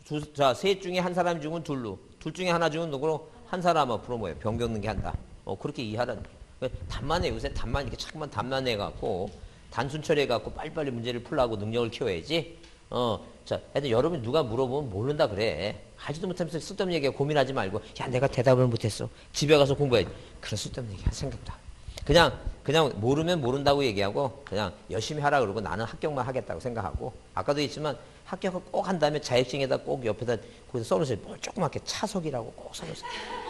[SPEAKER 1] 자셋 중에 한 사람 죽으면 둘로 둘 중에 하나 죽으면 누구로 한 사람 앞으로 뭐예요? 변경등기 한다. 어 그렇게 이해하라는. 답만 해 요새 답만 이렇게 자꾸만 답만 해갖고 단순 처리해갖고 빨리빨리 문제를 풀라고 능력을 키워야지. 어, 자, 하여튼 여러분 누가 물어보면 모른다 그래. 하지도 못하면서 쓸데없는 얘기야. 고민하지 말고, 야, 내가 대답을 못했어. 집에 가서 공부해야지. 그런 쓸데없는 얘기 할 생각도 안 해. 그냥, 그냥 모르면 모른다고 얘기하고, 그냥 열심히 하라 그러고 나는 합격만 하겠다고 생각하고, 아까도 했지만 합격을 꼭 한 다음에 자격증에다 꼭 옆에다 거기서 써놓으세요. 뭘 조그맣게 차석이라고 꼭 써놓으세요.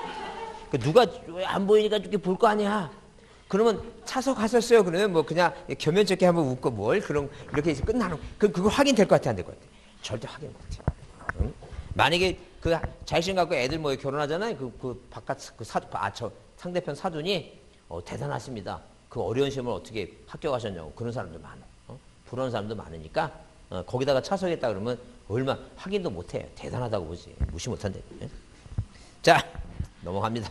[SPEAKER 1] 그 누가 안 보이니까 이렇게 볼 거 아니야. 그러면 차석 하셨어요? 그러면 뭐 그냥 겸연쩍게 한번 웃고 뭘 그런 이렇게 해서 끝나는 그 그거 확인될 것 같아 안 될 것 같아? 절대 확인 못 해. 응? 만약에 그 자신 갖고 애들 뭐 결혼하잖아요. 그 그 바깥 그 사 아 저 상대편 사돈이 어, 대단하십니다. 그 어려운 시험을 어떻게 합격하셨냐고 그런 사람도 많아. 어? 부러운 사람도 많으니까 어, 거기다가 차석했다 그러면 얼마 확인도 못 해. 대단하다고 보지. 무시 못 한대. 예? 자 넘어갑니다.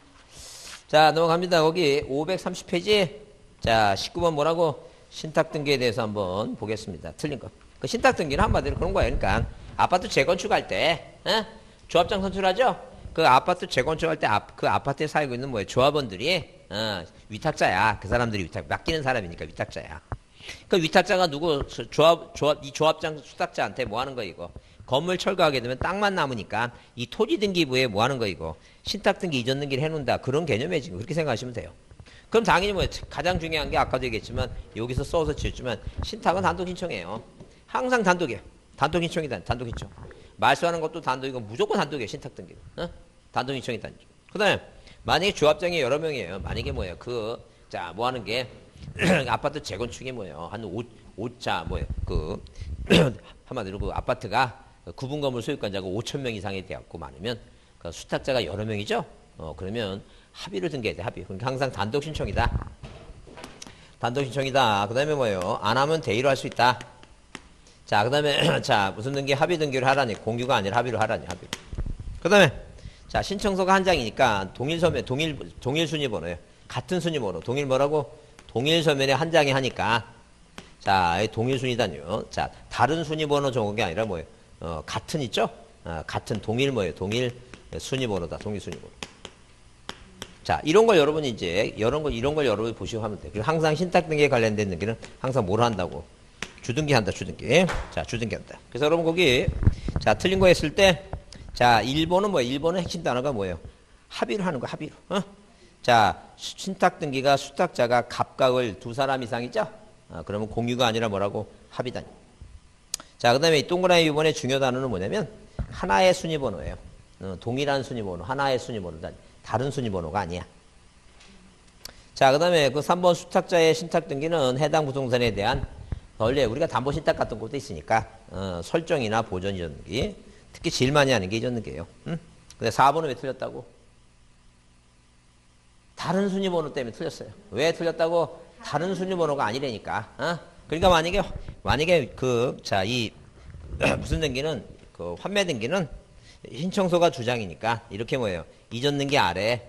[SPEAKER 1] 자, 넘어갑니다. 거기 오백삼십 페이지. 자, 십구 번 뭐라고? 신탁 등기에 대해서 한번 보겠습니다. 틀린 거. 그 신탁 등기는 한마디로 그런 거예요. 그러니까 아파트 재건축할 때, 에? 조합장 선출하죠? 그 아파트 재건축할 때 그 아파트에 살고 있는 뭐예요? 조합원들이, 어, 위탁자야. 그 사람들이 위탁, 맡기는 사람이니까 위탁자야. 그 위탁자가 누구, 조합, 조합, 이 조합장 수탁자한테 뭐 하는 거 이거? 건물 철거하게 되면 땅만 남으니까 이 토지등기부에 뭐 하는 거 이거 신탁등기 이전 등기를 해놓는다 그런 개념에 지금 그렇게 생각하시면 돼요. 그럼 당연히 뭐 가장 중요한 게 아까도 얘기했지만 여기서 써서 지었지만 신탁은 단독 신청이에요. 항상 단독이에요. 단독 신청이다. 단독 신청. 말소하는 것도 단독이고 무조건 단독이에요. 신탁등기. 어? 단독 신청이 단독. 그다음에 만약에 조합장이 여러 명이에요. 만약에 뭐예요? 그 자 뭐 하는 게 아파트 재건축이 뭐예요? 한 오, 오자 뭐예요? 그 한마디로 그 아파트가 구분 건물 소유권자가 오천 명 이상이 되었고 많으면 그 수탁자가 여러 명이죠. 어 그러면 합의를 등기해야 돼. 합의. 그러니까 항상 단독 신청이다. 단독 신청이다. 그다음에 뭐예요? 안 하면 대의로 할 수 있다. 자 그다음에 자 무슨 등기 합의 등기를 하라니 공유가 아니라 합의를 하라니 합의. 그다음에 자 신청서가 한 장이니까 동일 서면 동일 동일 순위 번호예요. 같은 순위 번호. 동일 뭐라고? 동일 서면에 한 장이 하니까 자 동일 순위다뇨. 자 다른 순위 번호 적은 게 아니라 뭐예요? 어, 같은 있죠? 어, 같은 동일 뭐예요? 동일 순위 번호다. 동일 순위 번호. 자, 이런 걸 여러분이 이제, 이런 걸, 이런 걸 여러분이 보시고 하면 돼요. 그리고 항상 신탁 등기에 관련된 등기는 항상 뭘 한다고? 주등기 한다, 주등기. 자, 주등기 한다. 그래서 여러분 거기, 자, 틀린 거 했을 때, 자, 일 번은 뭐예요? 일 번은 핵심 단어가 뭐예요? 합의를 하는 거, 합의로. 어? 자, 신탁 등기가 수탁자가 갑각을 두 사람 이상이죠? 어, 그러면 공유가 아니라 뭐라고? 합의다. 자, 그 다음에 이 동그라미 이번에 중요 단어는 뭐냐면 하나의 순위번호예요. 어, 동일한 순위번호, 하나의 순위번호다. 다른 순위번호가 아니야. 자, 그 다음에 그 삼 번 수탁자의 신탁 등기는 해당 부동산에 대한 원래 우리가 담보신탁 같은 것도 있으니까 어, 설정이나 보전 이전등기 특히 제일 많이 하는 게 이전등기예요. 응? 근데 사 번은 왜 틀렸다고? 다른 순위번호 때문에 틀렸어요. 왜 틀렸다고? 다른 순위번호가 아니라니까. 어? 그러니까 만약에 만약에 그 자 이 무슨 등기는 그 환매 등기는 신청서가 주장이니까 이렇게 뭐예요? 이전 등기 아래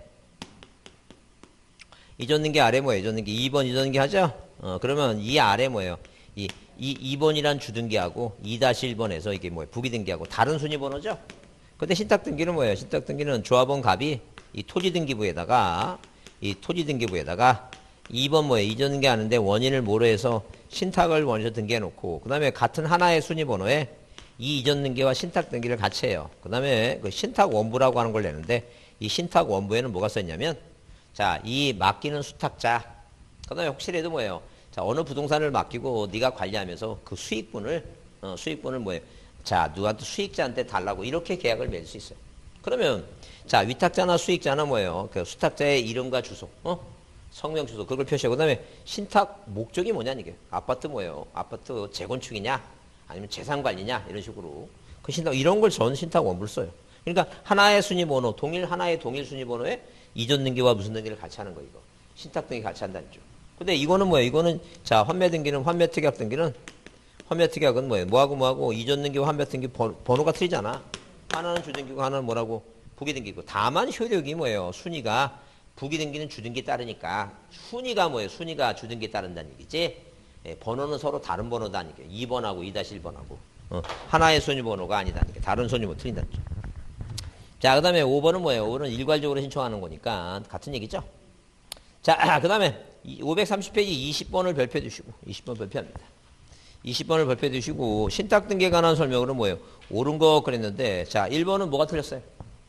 [SPEAKER 1] 이전 등기 아래 뭐예요? 이전 등기 이 번 이전 등기 하죠? 어 그러면 이 아래 뭐예요? 이, 이 이 번이란 주등기하고 이 일 번에서 이게 뭐예요? 부기등기하고 다른 순위번호죠? 근데 신탁등기는 뭐예요? 신탁등기는 조합원 갑이 이 토지등기부에다가 이 토지등기부에다가 이 번 뭐예요? 이전 등기 하는데 원인을 뭐로 해서 신탁을 먼저 등기해 놓고 그 다음에 같은 하나의 순위번호에 이 이전 등기와 신탁 등기를 같이 해요. 그 다음에 그 신탁 원부라고 하는 걸 내는데 이 신탁 원부에는 뭐가 써있냐면 자, 이 맡기는 수탁자 그 다음에 혹시라도 뭐예요? 자, 어느 부동산을 맡기고 네가 관리하면서 그 수익분을 어, 수익분을 뭐예요? 자, 누구한테 수익자한테 달라고 이렇게 계약을 맺을 수 있어요. 그러면 자, 위탁자나 수익자나 뭐예요? 그 수탁자의 이름과 주소, 어? 성명 주소 그걸 표시하고 그다음에 신탁 목적이 뭐냐 이게 아파트 뭐예요? 아파트 재건축이냐 아니면 재산 관리냐 이런 식으로 그 신탁 이런 걸 전 신탁 원부를 써요. 그러니까 하나의 순위 번호 동일 하나의 동일 순위 번호에 이전 등기와 무슨 등기를 같이 하는 거 이거 신탁 등기 같이 한다는 죠. 근데 이거는 뭐예요? 이거는 자 환매 등기는 환매 특약 등기는 환매 특약은 뭐예요? 뭐하고 뭐하고 이전 등기와 환매 등기 번, 번호가 틀리잖아. 하나는 주등기고 하나는 뭐라고 부기등기고 다만 효력이 뭐예요? 순위가 부기등기는 주등기에 따르니까 순위가 뭐예요? 순위가 주등기에 따른다는 얘기지. 예, 번호는 서로 다른 번호다는 얘기예요. 이 번하고 이 일 번하고 어, 하나의 순위 번호가 아니다는 게 다른 순위 번호 틀린다는 점. 자, 그 다음에 오 번은 뭐예요? 오 번은 일괄적으로 신청하는 거니까 같은 얘기죠. 자, 그 다음에 오백삼십 페이지 이십 번을 별표해 두시고 이십 번 별표합니다. 이십 번을 별표해 두시고 신탁 등기에 관한 설명으로 뭐예요? 옳은 거 그랬는데 자, 일 번은 뭐가 틀렸어요?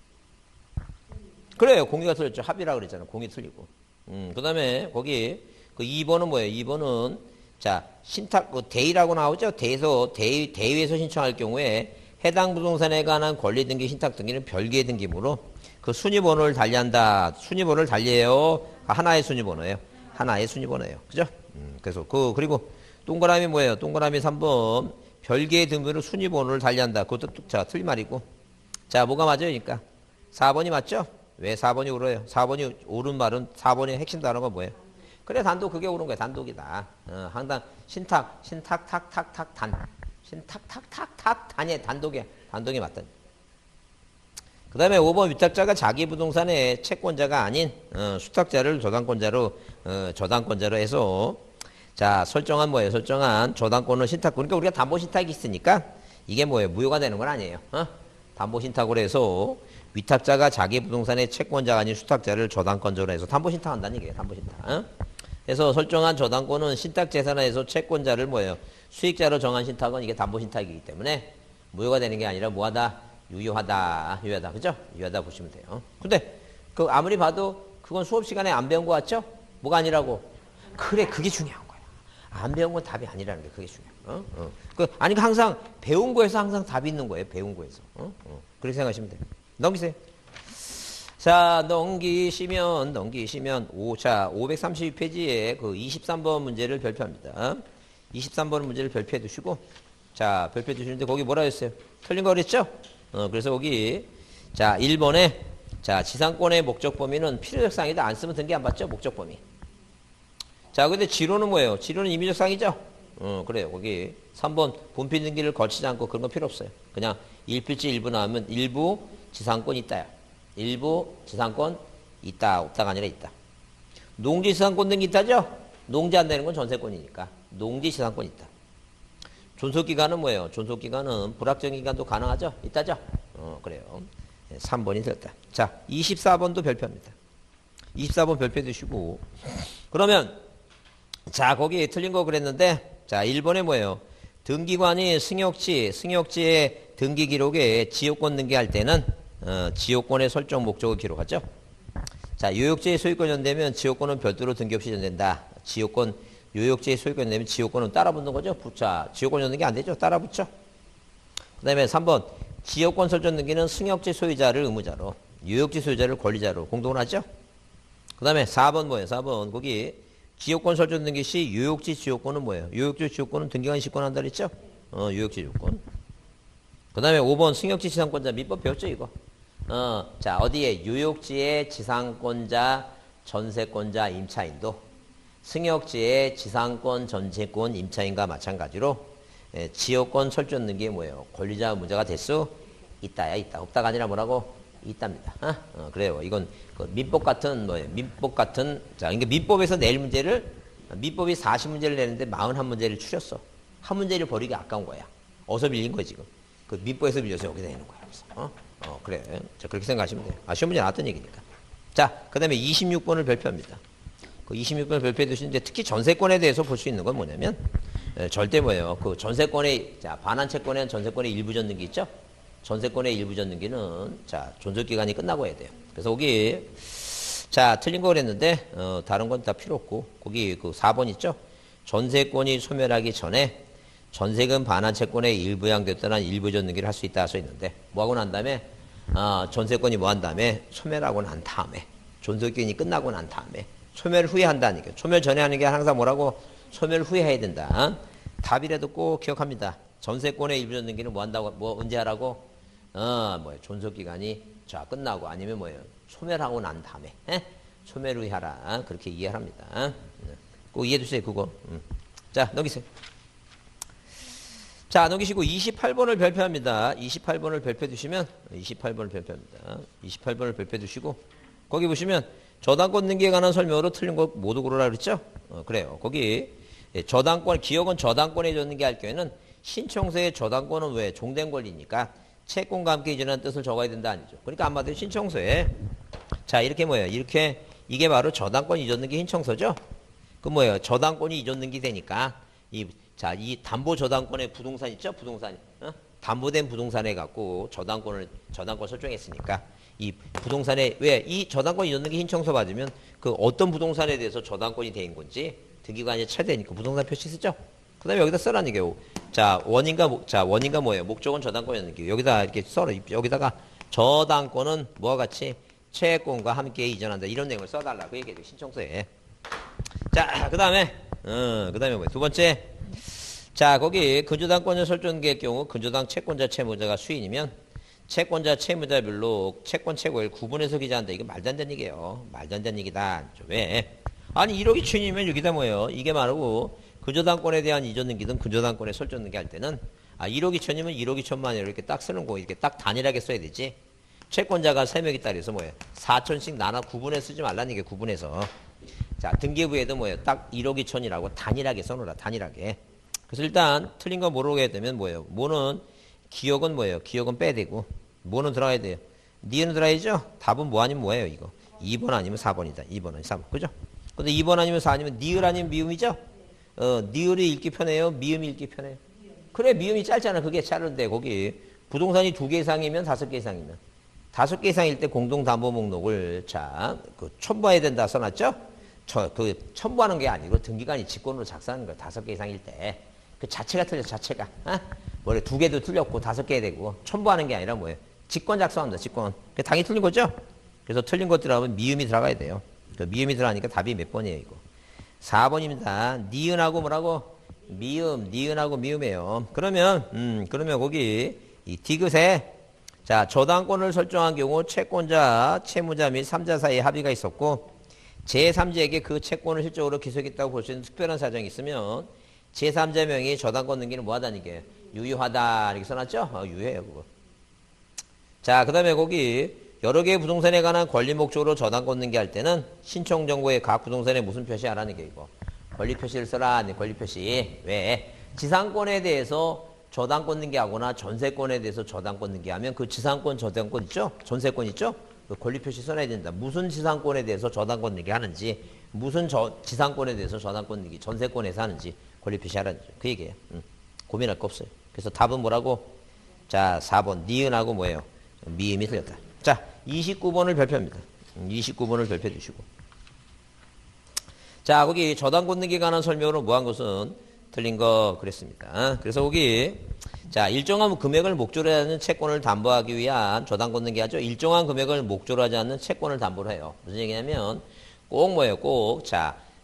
[SPEAKER 1] 그래요. 공유가 틀렸죠. 합의라 그랬잖아요. 공유 틀리고. 음, 그 다음에 거기 그 이 번은 뭐예요? 이 번은 자, 신탁 그 대의라고 나오죠. 대에서 대의 대의에서 신청할 경우에 해당 부동산에 관한 권리 등기 신탁 등기는 별개의 등기물로 그 순위 번호를 달리한다. 순위 번호를 달리해요. 하나의 순위 번호예요. 하나의 순위 번호예요. 그죠? 음, 그래서 그 그리고 동그라미 뭐예요? 동그라미 삼 번 별개의 등기물로 순위 번호를 달리한다. 그것도 자, 틀린 말이고. 자, 뭐가 맞아요? 그러니까 사 번이 맞죠? 왜 사 번이 옳아요? 사 번이 옳은 말은 사 번의 핵심 단어가 뭐예요? 그래 단독 그게 옳은 거야. 단독이다. 어, 항상 신탁 신탁 탁 탁 탁 단 신탁 탁 탁 탁 단의 단독이야. 단독이 맞다. 그 다음에 오 번 위탁자가 자기 부동산의 채권자가 아닌 어, 수탁자를 저당권자로 어, 저당권자로 해서 자 설정한 뭐예요? 설정한 저당권을 신탁 그러니까 우리가 담보신탁이 있으니까 이게 뭐예요? 무효가 되는 건 아니에요. 어? 담보신탁으로 해서 위탁자가 자기 부동산의 채권자가 아닌 수탁자를 저당권자로 해서 담보신탁한다는 얘기예요. 담보신탁. 어? 그래서 설정한 저당권은 신탁재산에서 채권자를 뭐예요? 수익자로 정한 신탁은 이게 담보신탁이기 때문에 무효가 되는 게 아니라 뭐하다? 유효하다. 유효하다. 그죠? 유효하다 보시면 돼요. 근데 그 아무리 봐도 그건 수업 시간에 안 배운 거 같죠? 뭐가 아니라고? 그래 그게 중요한 거야. 안 배운 건 답이 아니라는 게 그게 중요해. 어? 어. 그 아니 항상 배운 거에서 항상 답이 있는 거예요. 배운 거에서. 어? 어. 그렇게 생각하시면 돼요. 넘기세요. 자, 넘기시면, 넘기시면, 오, 자, 오백삼십이 페이지에 그 이십삼 번 문제를 별표합니다. 이십삼 번 문제를 별표해 두시고, 자, 별표해 두시는데 거기 뭐라 했어요? 틀린 거 그랬죠? 어, 그래서 거기, 자, 일 번에, 자, 지상권의 목적 범위는 필요적 사항이다. 안 쓰면 등기 안 받죠? 목적 범위. 자, 근데 지로는 뭐예요? 지로는 임의적 사항이죠? 어, 그래요. 거기 삼 번 본필 등기를 거치지 않고 그런 거 필요 없어요. 그냥 일필지 일부 나오면 일부 지상권 있다야. 일부 지상권 있다. 없다가 아니라 있다. 농지 지상권 등기 있다죠? 농지 안 되는 건 전세권이니까. 농지 지상권 있다. 존속기간은 뭐예요? 존속기간은 불확정 기간도 가능하죠? 있다죠? 어, 그래요. 삼 번이 됐다. 자, 이십사 번도 별표합니다. 이십사 번 별표 주시고. 그러면, 자, 거기 틀린 거 그랬는데, 자, 일 번에 뭐예요? 등기관이 승역지, 승역지의 등기 기록에 지역권 등기할 때는 어, 지역권의 설정 목적을 기록하죠. 자, 요역지의 소유권 연되면 지역권은 별도로 등기 없이 연된다. 지역권, 요역지의 소유권 연되면 지역권은 따라 붙는 거죠. 자, 지역권 연는 게 안 되죠. 따라 붙죠. 그 다음에 삼 번, 지역권 설정 등기는 승역지 소유자를 의무자로, 요역지 소유자를 권리자로 공동을 하죠. 그 다음에 사 번 뭐예요? 사 번, 거기 지역권 설정 등기 시 유효지 지역권은 뭐예요? 유효지 지역권은 등기관이 집권한다 그랬죠? 어, 유효지 지역권. 그 다음에 오 번 승역지 지상권자 민법 배웠죠, 이거? 어, 자, 어디에? 유효지의 지상권자, 전세권자, 임차인도 승역지의 지상권, 전세권, 임차인과 마찬가지로 예, 지역권 설정 등기에 뭐예요? 권리자 문제가 될 수 있다야, 있다. 없다가 아니라 뭐라고? 있답니다. 어? 어, 그래요. 이건 그 민법 같은 뭐예요? 민법 같은 자, 그러니까 민법에서 낼 문제를 민법이 사십 문제를 내는데 사십일 문제를 추렸어. 한 문제를 버리기 아까운 거야. 어서 밀린 거야 지금. 그 민법에서 밀려서 여기 내는 거야. 그래서 어, 어 그래. 자, 그렇게 생각하시면 돼요. 아, 시험 문제 나왔던 얘기니까. 자, 그다음에 이십육 번을 별표합니다. 그 이십육 번을 별표해 두시는데 특히 전세권에 대해서 볼 수 있는 건 뭐냐면 에, 절대 뭐예요? 그 전세권의 자 반환 채권에 전세권의 일부 전등기 있죠? 전세권의 일부 전등기는 자 존속 기간이 끝나고 해야 돼요. 그래서 거기 자 틀린 거 그랬는데 어, 다른 건 다 필요 없고 거기 그 사 번 있죠? 전세권이 소멸하기 전에 전세금 반환 채권의 일부양됐던 한 일부 전등기를 할 수 있다 써 있는데 뭐하고 난 다음에 어, 전세권이 뭐 한 다음에 소멸하고 난 다음에 존속 기간이 끝나고 난 다음에 소멸 후에 한다니까. 소멸 전에 하는 게 항상 뭐라고? 소멸 후에 해야 된다. 답이라도 꼭 기억합니다. 전세권의 일부 전등기는 뭐 한다고? 뭐 언제 하라고? 어, 뭐 존속 기간이 자 끝나고 아니면 뭐예요? 소멸하고 난 다음에 에? 소멸 후에 하라. 그렇게 이해합니다. 꼭 이해해 주세요. 그거. 음. 자 넘기세요. 자 넘기시고 이십팔 번을 별표합니다. 이십팔 번을 별표해 두시면 이십팔 번을 별표합니다. 이십팔 번을 별표해 두시고 거기 보시면 저당권 등기에 관한 설명으로 틀린 거 모두 고르라 그랬죠? 어, 그래요. 거기 저당권 기억은 저당권에 줬는게 할 경우에는 신청서의 저당권은 왜 종된 권리니까 채권과 함께 이전하는 뜻을 적어야 된다 아니죠. 그러니까 한마디로 신청서에 자 이렇게 뭐예요? 이렇게 이게 바로 저당권 이전 등기 신청서죠. 그 뭐예요? 저당권이 이전 등기 되니까 이 자 이 담보 저당권의 부동산 있죠? 부동산 어? 담보된 부동산에 갖고 저당권을 저당권 설정했으니까 이 부동산에 왜 이 저당권 이전 등기 신청서 받으면 그 어떤 부동산에 대해서 저당권이 된 건지 등기관이 차되니까 부동산 표시 쓰죠. 그다음에 여기다 써라는 얘기예요. 자 원인과 자 원인과 뭐예요? 목적은 저당권이었는 여기다 이렇게 써라. 여기다가 저당권은 뭐와 같이 채권과 함께 이전한다 이런 내용을 써달라 그 얘기예요. 신청서에. 자 그다음에 어 그다음에 뭐예요? 두 번째 자 거기 근저당권을 설정계의 경우 근저당 채권자 채무자가 수인이면 채권자 채무자별로 채권 채권을 구분해서 기재한다. 이거 말도 안 되는 얘기예요. 말도 안 되는 얘기다. 왜? 아니 일억 이천이면 여기다 뭐예요? 이게 말고 근저당권에 대한 이전 등기든 근저당권에 설정 등기 할 때는 아 일억 이천이면 일억 이천만 이렇게 딱 쓰는 거 이렇게 딱 단일하게 써야 되지. 채권자가 세 명이 따라서 뭐예요? 사천씩 나눠 구분해 쓰지 말라는 게 구분해서. 자 등기부에도 뭐예요? 딱 일억 이천이라고 단일하게 써놓으라. 단일하게. 그래서 일단 틀린 거 모르게 되면 뭐예요? 뭐는 기억은 뭐예요? 기억은 빼야 되고 뭐는 들어가야 돼요? 니은 들어야죠? 답은 뭐 아니면 뭐예요 이거? 이 번 아니면 사 번이다. 이 번 아니면 사 번. 그죠? 근데 이 번 아니면 사 아니면 니을 아니면 미음이죠? 어, 니을이 읽기 편해요? 미음이 읽기 편해요? 그래 미음이 짧잖아. 그게 짧은데 거기 부동산이 두 개 이상이면 다섯 개 이상이면 다섯 개 이상일 때 공동담보 목록을 자, 그 첨부해야 된다 써놨죠? 저, 그 첨부하는 게 아니고 등기관이 직권으로 작성하는 거예요. 다섯 개 이상일 때. 그 자체가 틀려 자체가. 어? 뭐래 두 개도 틀렸고 다섯 개 되고 첨부하는 게 아니라 뭐예요? 직권 작성합니다. 직권. 그 당연히 틀린 거죠? 그래서 틀린 것 들어가면 미음이 들어가야 돼요. 그 미음이 들어가니까 답이 몇 번이에요 이거? 사 번입니다. 니은하고 뭐라고? 미음, 니은하고 미음이에요. 그러면 음 그러면 거기 이 디귿에 자 저당권을 설정한 경우 채권자, 채무자 및 삼자 사이에 합의가 있었고 제삼자에게 그 채권을 실적으로 기소했다고 볼 수 있는 특별한 사정이 있으면 제삼자 명의 저당권 등기는 뭐하다는 얘기예요? 유효하다 이렇게 써놨죠? 어, 유효해요 그거. 자 그 다음에 거기 여러 개의 부동산에 관한 권리 목적으로 저당권 등기할 때는 신청 정보에 각 부동산에 무슨 표시하라는 게 이거 권리 표시를 써라. 권리 표시. 왜? 지상권에 대해서 저당권 등기하거나 전세권에 대해서 저당권 등기하면 그 지상권 저당권 있죠? 전세권 있죠? 그 권리 표시 써놔야 된다. 무슨 지상권에 대해서 저당권 등기하는지 무슨 저, 지상권에 대해서 저당권 등기 전세권에서 하는지 권리 표시하라는 거죠. 그 얘기예요. 음, 고민할 거 없어요. 그래서 답은 뭐라고? 자 사 번 니은하고 뭐예요? 미음이 틀렸다. 자 이십구 번을 별표합니다. 이십구 번을 별표해 주시고 자 거기 저당권 등기에 관한 설명으로 뭐한 것은 틀린 거 그랬습니다. 그래서 거기 자 일정한 금액을 목조로 하지 않는 채권을 담보하기 위한 저당권 등기하죠. 일정한 금액을 목조로 하지 않는 채권을 담보를 해요. 무슨 얘기냐면 꼭 뭐예요? 꼭 자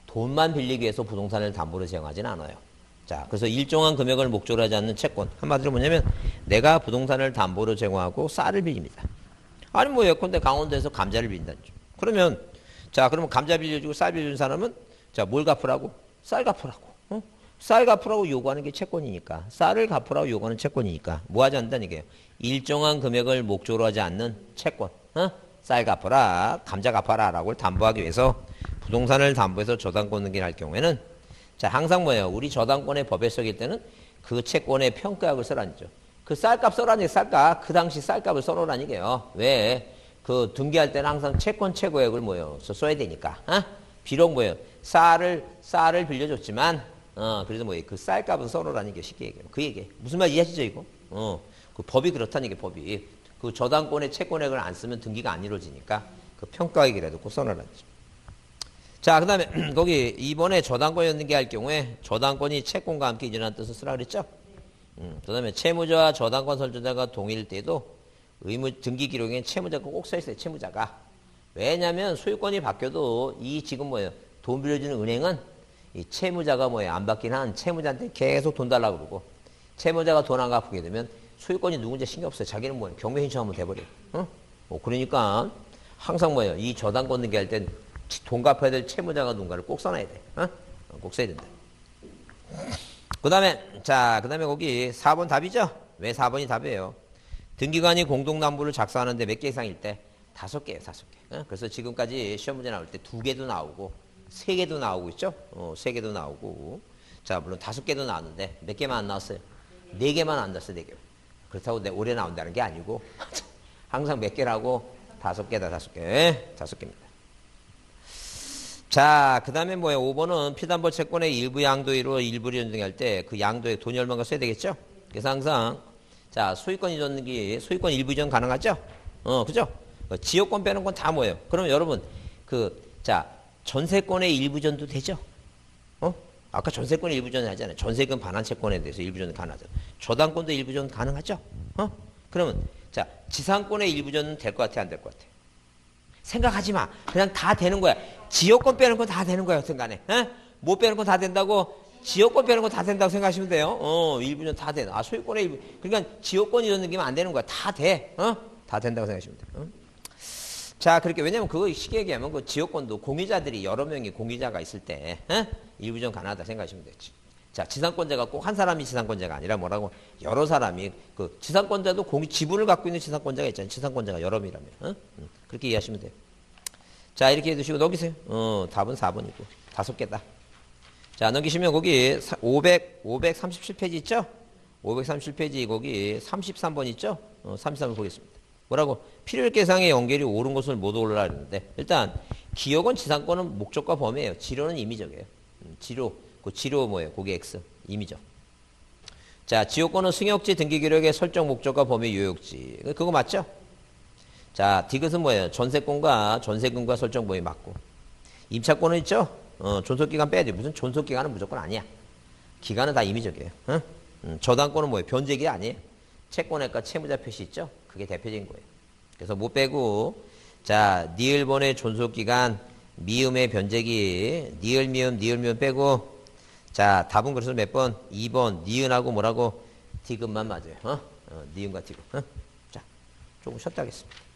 [SPEAKER 1] 돈만 빌리기 위해서 부동산을 담보로 제공하지는 않아요. 자, 그래서 일정한 금액을 목적으로 하지 않는 채권. 한마디로 뭐냐면 내가 부동산을 담보로 제공하고 쌀을 빌립니다. 아니 뭐 예컨대 강원도에서 감자를 빌린다는 줄. 그러면 자, 그러면 감자 빌려주고 쌀 빌려준 사람은 자, 뭘 갚으라고? 쌀 갚으라고. 어? 쌀 갚으라고 요구하는 게 채권이니까. 쌀을 갚으라고 요구하는 채권이니까. 뭐 하지 않는다는 얘기예요. 일정한 금액을 목적으로 하지 않는 채권. 어? 쌀 갚아라, 감자 갚아라 라고 담보하기 위해서 부동산을 담보해서 저당권 등기를 할 경우에는 자, 항상 뭐예요? 우리 저당권의 법에 써길 때는 그 채권의 평가액을 써라는 거죠. 그 쌀값 써라는 게 쌀값, 그 당시 쌀값을 써놓으라는 얘기예요. 왜? 그 등기할 때는 항상 채권 최고액을 뭐예요? 써야 되니까. 어? 비록 뭐예요? 쌀을, 쌀을 빌려줬지만, 어, 그래서 뭐예요? 그 쌀값을 써놓으라는 게 쉽게 얘기해요. 그 얘기예요. 무슨 말 이해하시죠, 이거? 어, 그 법이 그렇다는 게 법이. 그 저당권의 채권액을 안 쓰면 등기가 안 이루어지니까 그 평가액이라도 꼭 써놓으라는 거죠. 자, 그 다음에 거기 이번에 저당권이 등기할 경우에 저당권이 채권과 함께 이전한 뜻을 쓰라 그랬죠? 음, 그 다음에 채무자와 저당권 설정자가 동일 때도 의무 등기 기록에 채무자가 꼭 써있어요. 채무자가. 왜냐하면 소유권이 바뀌어도 이 지금 뭐예요? 돈 빌려주는 은행은 이 채무자가 뭐예요? 안 받긴 한 채무자한테 계속 돈 달라고 그러고 채무자가 돈 안 갚게 되면 소유권이 누군지 신경 없어요. 자기는 뭐예요? 경매 신청하면 돼버려요. 어? 뭐 그러니까 항상 뭐예요? 이 저당권 등기할 땐 돈 갚아야 될 채무자가 누군가를 꼭 써놔야 돼. 어? 꼭 써야 된다. 그 다음에, 자, 그 다음에 거기 사 번 답이죠? 왜 사 번이 답이에요? 등기관이 공동담보를 작성하는데 몇 개 이상일 때? 다섯 개예요, 다섯 개. 어? 그래서 지금까지 시험 문제 나올 때 두 개도 나오고, 세 개도 나오고 있죠? 어, 세 개도 나오고. 자, 물론 다섯 개도 나왔는데, 몇 개만 안 나왔어요? 네 개만 안 나왔어요, 네 개. 그렇다고 내 올해 나온다는 게 아니고, 항상 몇 개라고? 다섯 개다, 다섯 개. 다섯 개입니다. 자, 그 다음에 뭐예요? 오 번은 피담보 채권의 일부 양도로 일부를 연등할 때 그 양도에 돈이 얼마가 써야 되겠죠? 그래서 항상 자, 소유권 이전 등기, 소유권 일부 이전 가능하죠? 어, 그죠? 지역권 빼는 건 다 뭐예요? 그러면 여러분, 그, 자, 전세권의 일부 전도 되죠? 어? 아까 전세권의 일부 전을 하잖아요. 전세금 반환 채권에 대해서 일부 전 가능하죠. 저당권도 일부 전 가능하죠? 어? 그러면, 자, 지상권의 일부 전은 될 것 같아, 안 될 것 같아? 생각하지 마. 그냥 다 되는 거야. 지역권 빼는 건 다 되는 거야, 여튼 간에. 에? 못 빼는 건 다 된다고? 지역권 빼는 건 다 된다고 생각하시면 돼요. 어, 일부는 다 돼. 아, 소유권의 일부. 그러니까 지역권 이런 느낌은 안 되는 거야. 다 돼. 어? 다 된다고 생각하시면 돼요. 어? 자, 그렇게, 왜냐면 그거 쉽게 얘기하면 그 지역권도 공유자들이 여러 명의 공유자가 있을 때, 에? 일부전 가능하다 생각하시면 되지. 자, 지상권자가 꼭 한 사람이 지상권자가 아니라 뭐라고? 여러 사람이, 그, 지상권자도 공유, 지분을 갖고 있는 지상권자가 있잖아요. 지상권자가 여러 명이라면. 어? 음, 그렇게 이해하시면 돼요. 자, 이렇게 해두시고 넘기세요. 어, 답은 사 번이고. 다섯 개다. 자, 넘기시면 거기 오백, 오백삼십칠 페이지 있죠? 오백삼십칠 페이지 거기 삼십삼 번 있죠? 어, 삼십삼 번 보겠습니다. 뭐라고? 필요계상의 연결이 옳은 것을 못 올라 했는데, 일단, 기억은 지상권은 목적과 범위예요. 지료는 임의적이에요. 음, 지료, 그 지료 뭐예요? 거기 X. 임의적. 자, 지역권은 승역지 등기기록의 설정 목적과 범위 요역지. 그거 맞죠? 자, 디귿은 뭐예요? 전세권과 전세금과 설정 범위 맞고. 임차권은 있죠? 어, 존속기간 빼야 돼. 무슨 존속기간은 무조건 아니야. 기간은 다 임의적이에요. 어? 음, 저당권은 뭐예요? 변제기 아니에요. 채권액과 채무자 표시 있죠? 그게 대표적인 거예요. 그래서 못 빼고, 자, 니을번의 존속기간, 미음의 변제기, 니을, 미음, 니을, 미음 빼고, 자, 답은 그래서 몇 번? 이 번, 니은하고 뭐라고? 디귿만 맞아요. 어? 어, 니은과 디귿. 어? 자, 조금 쉬었다 하겠습니다.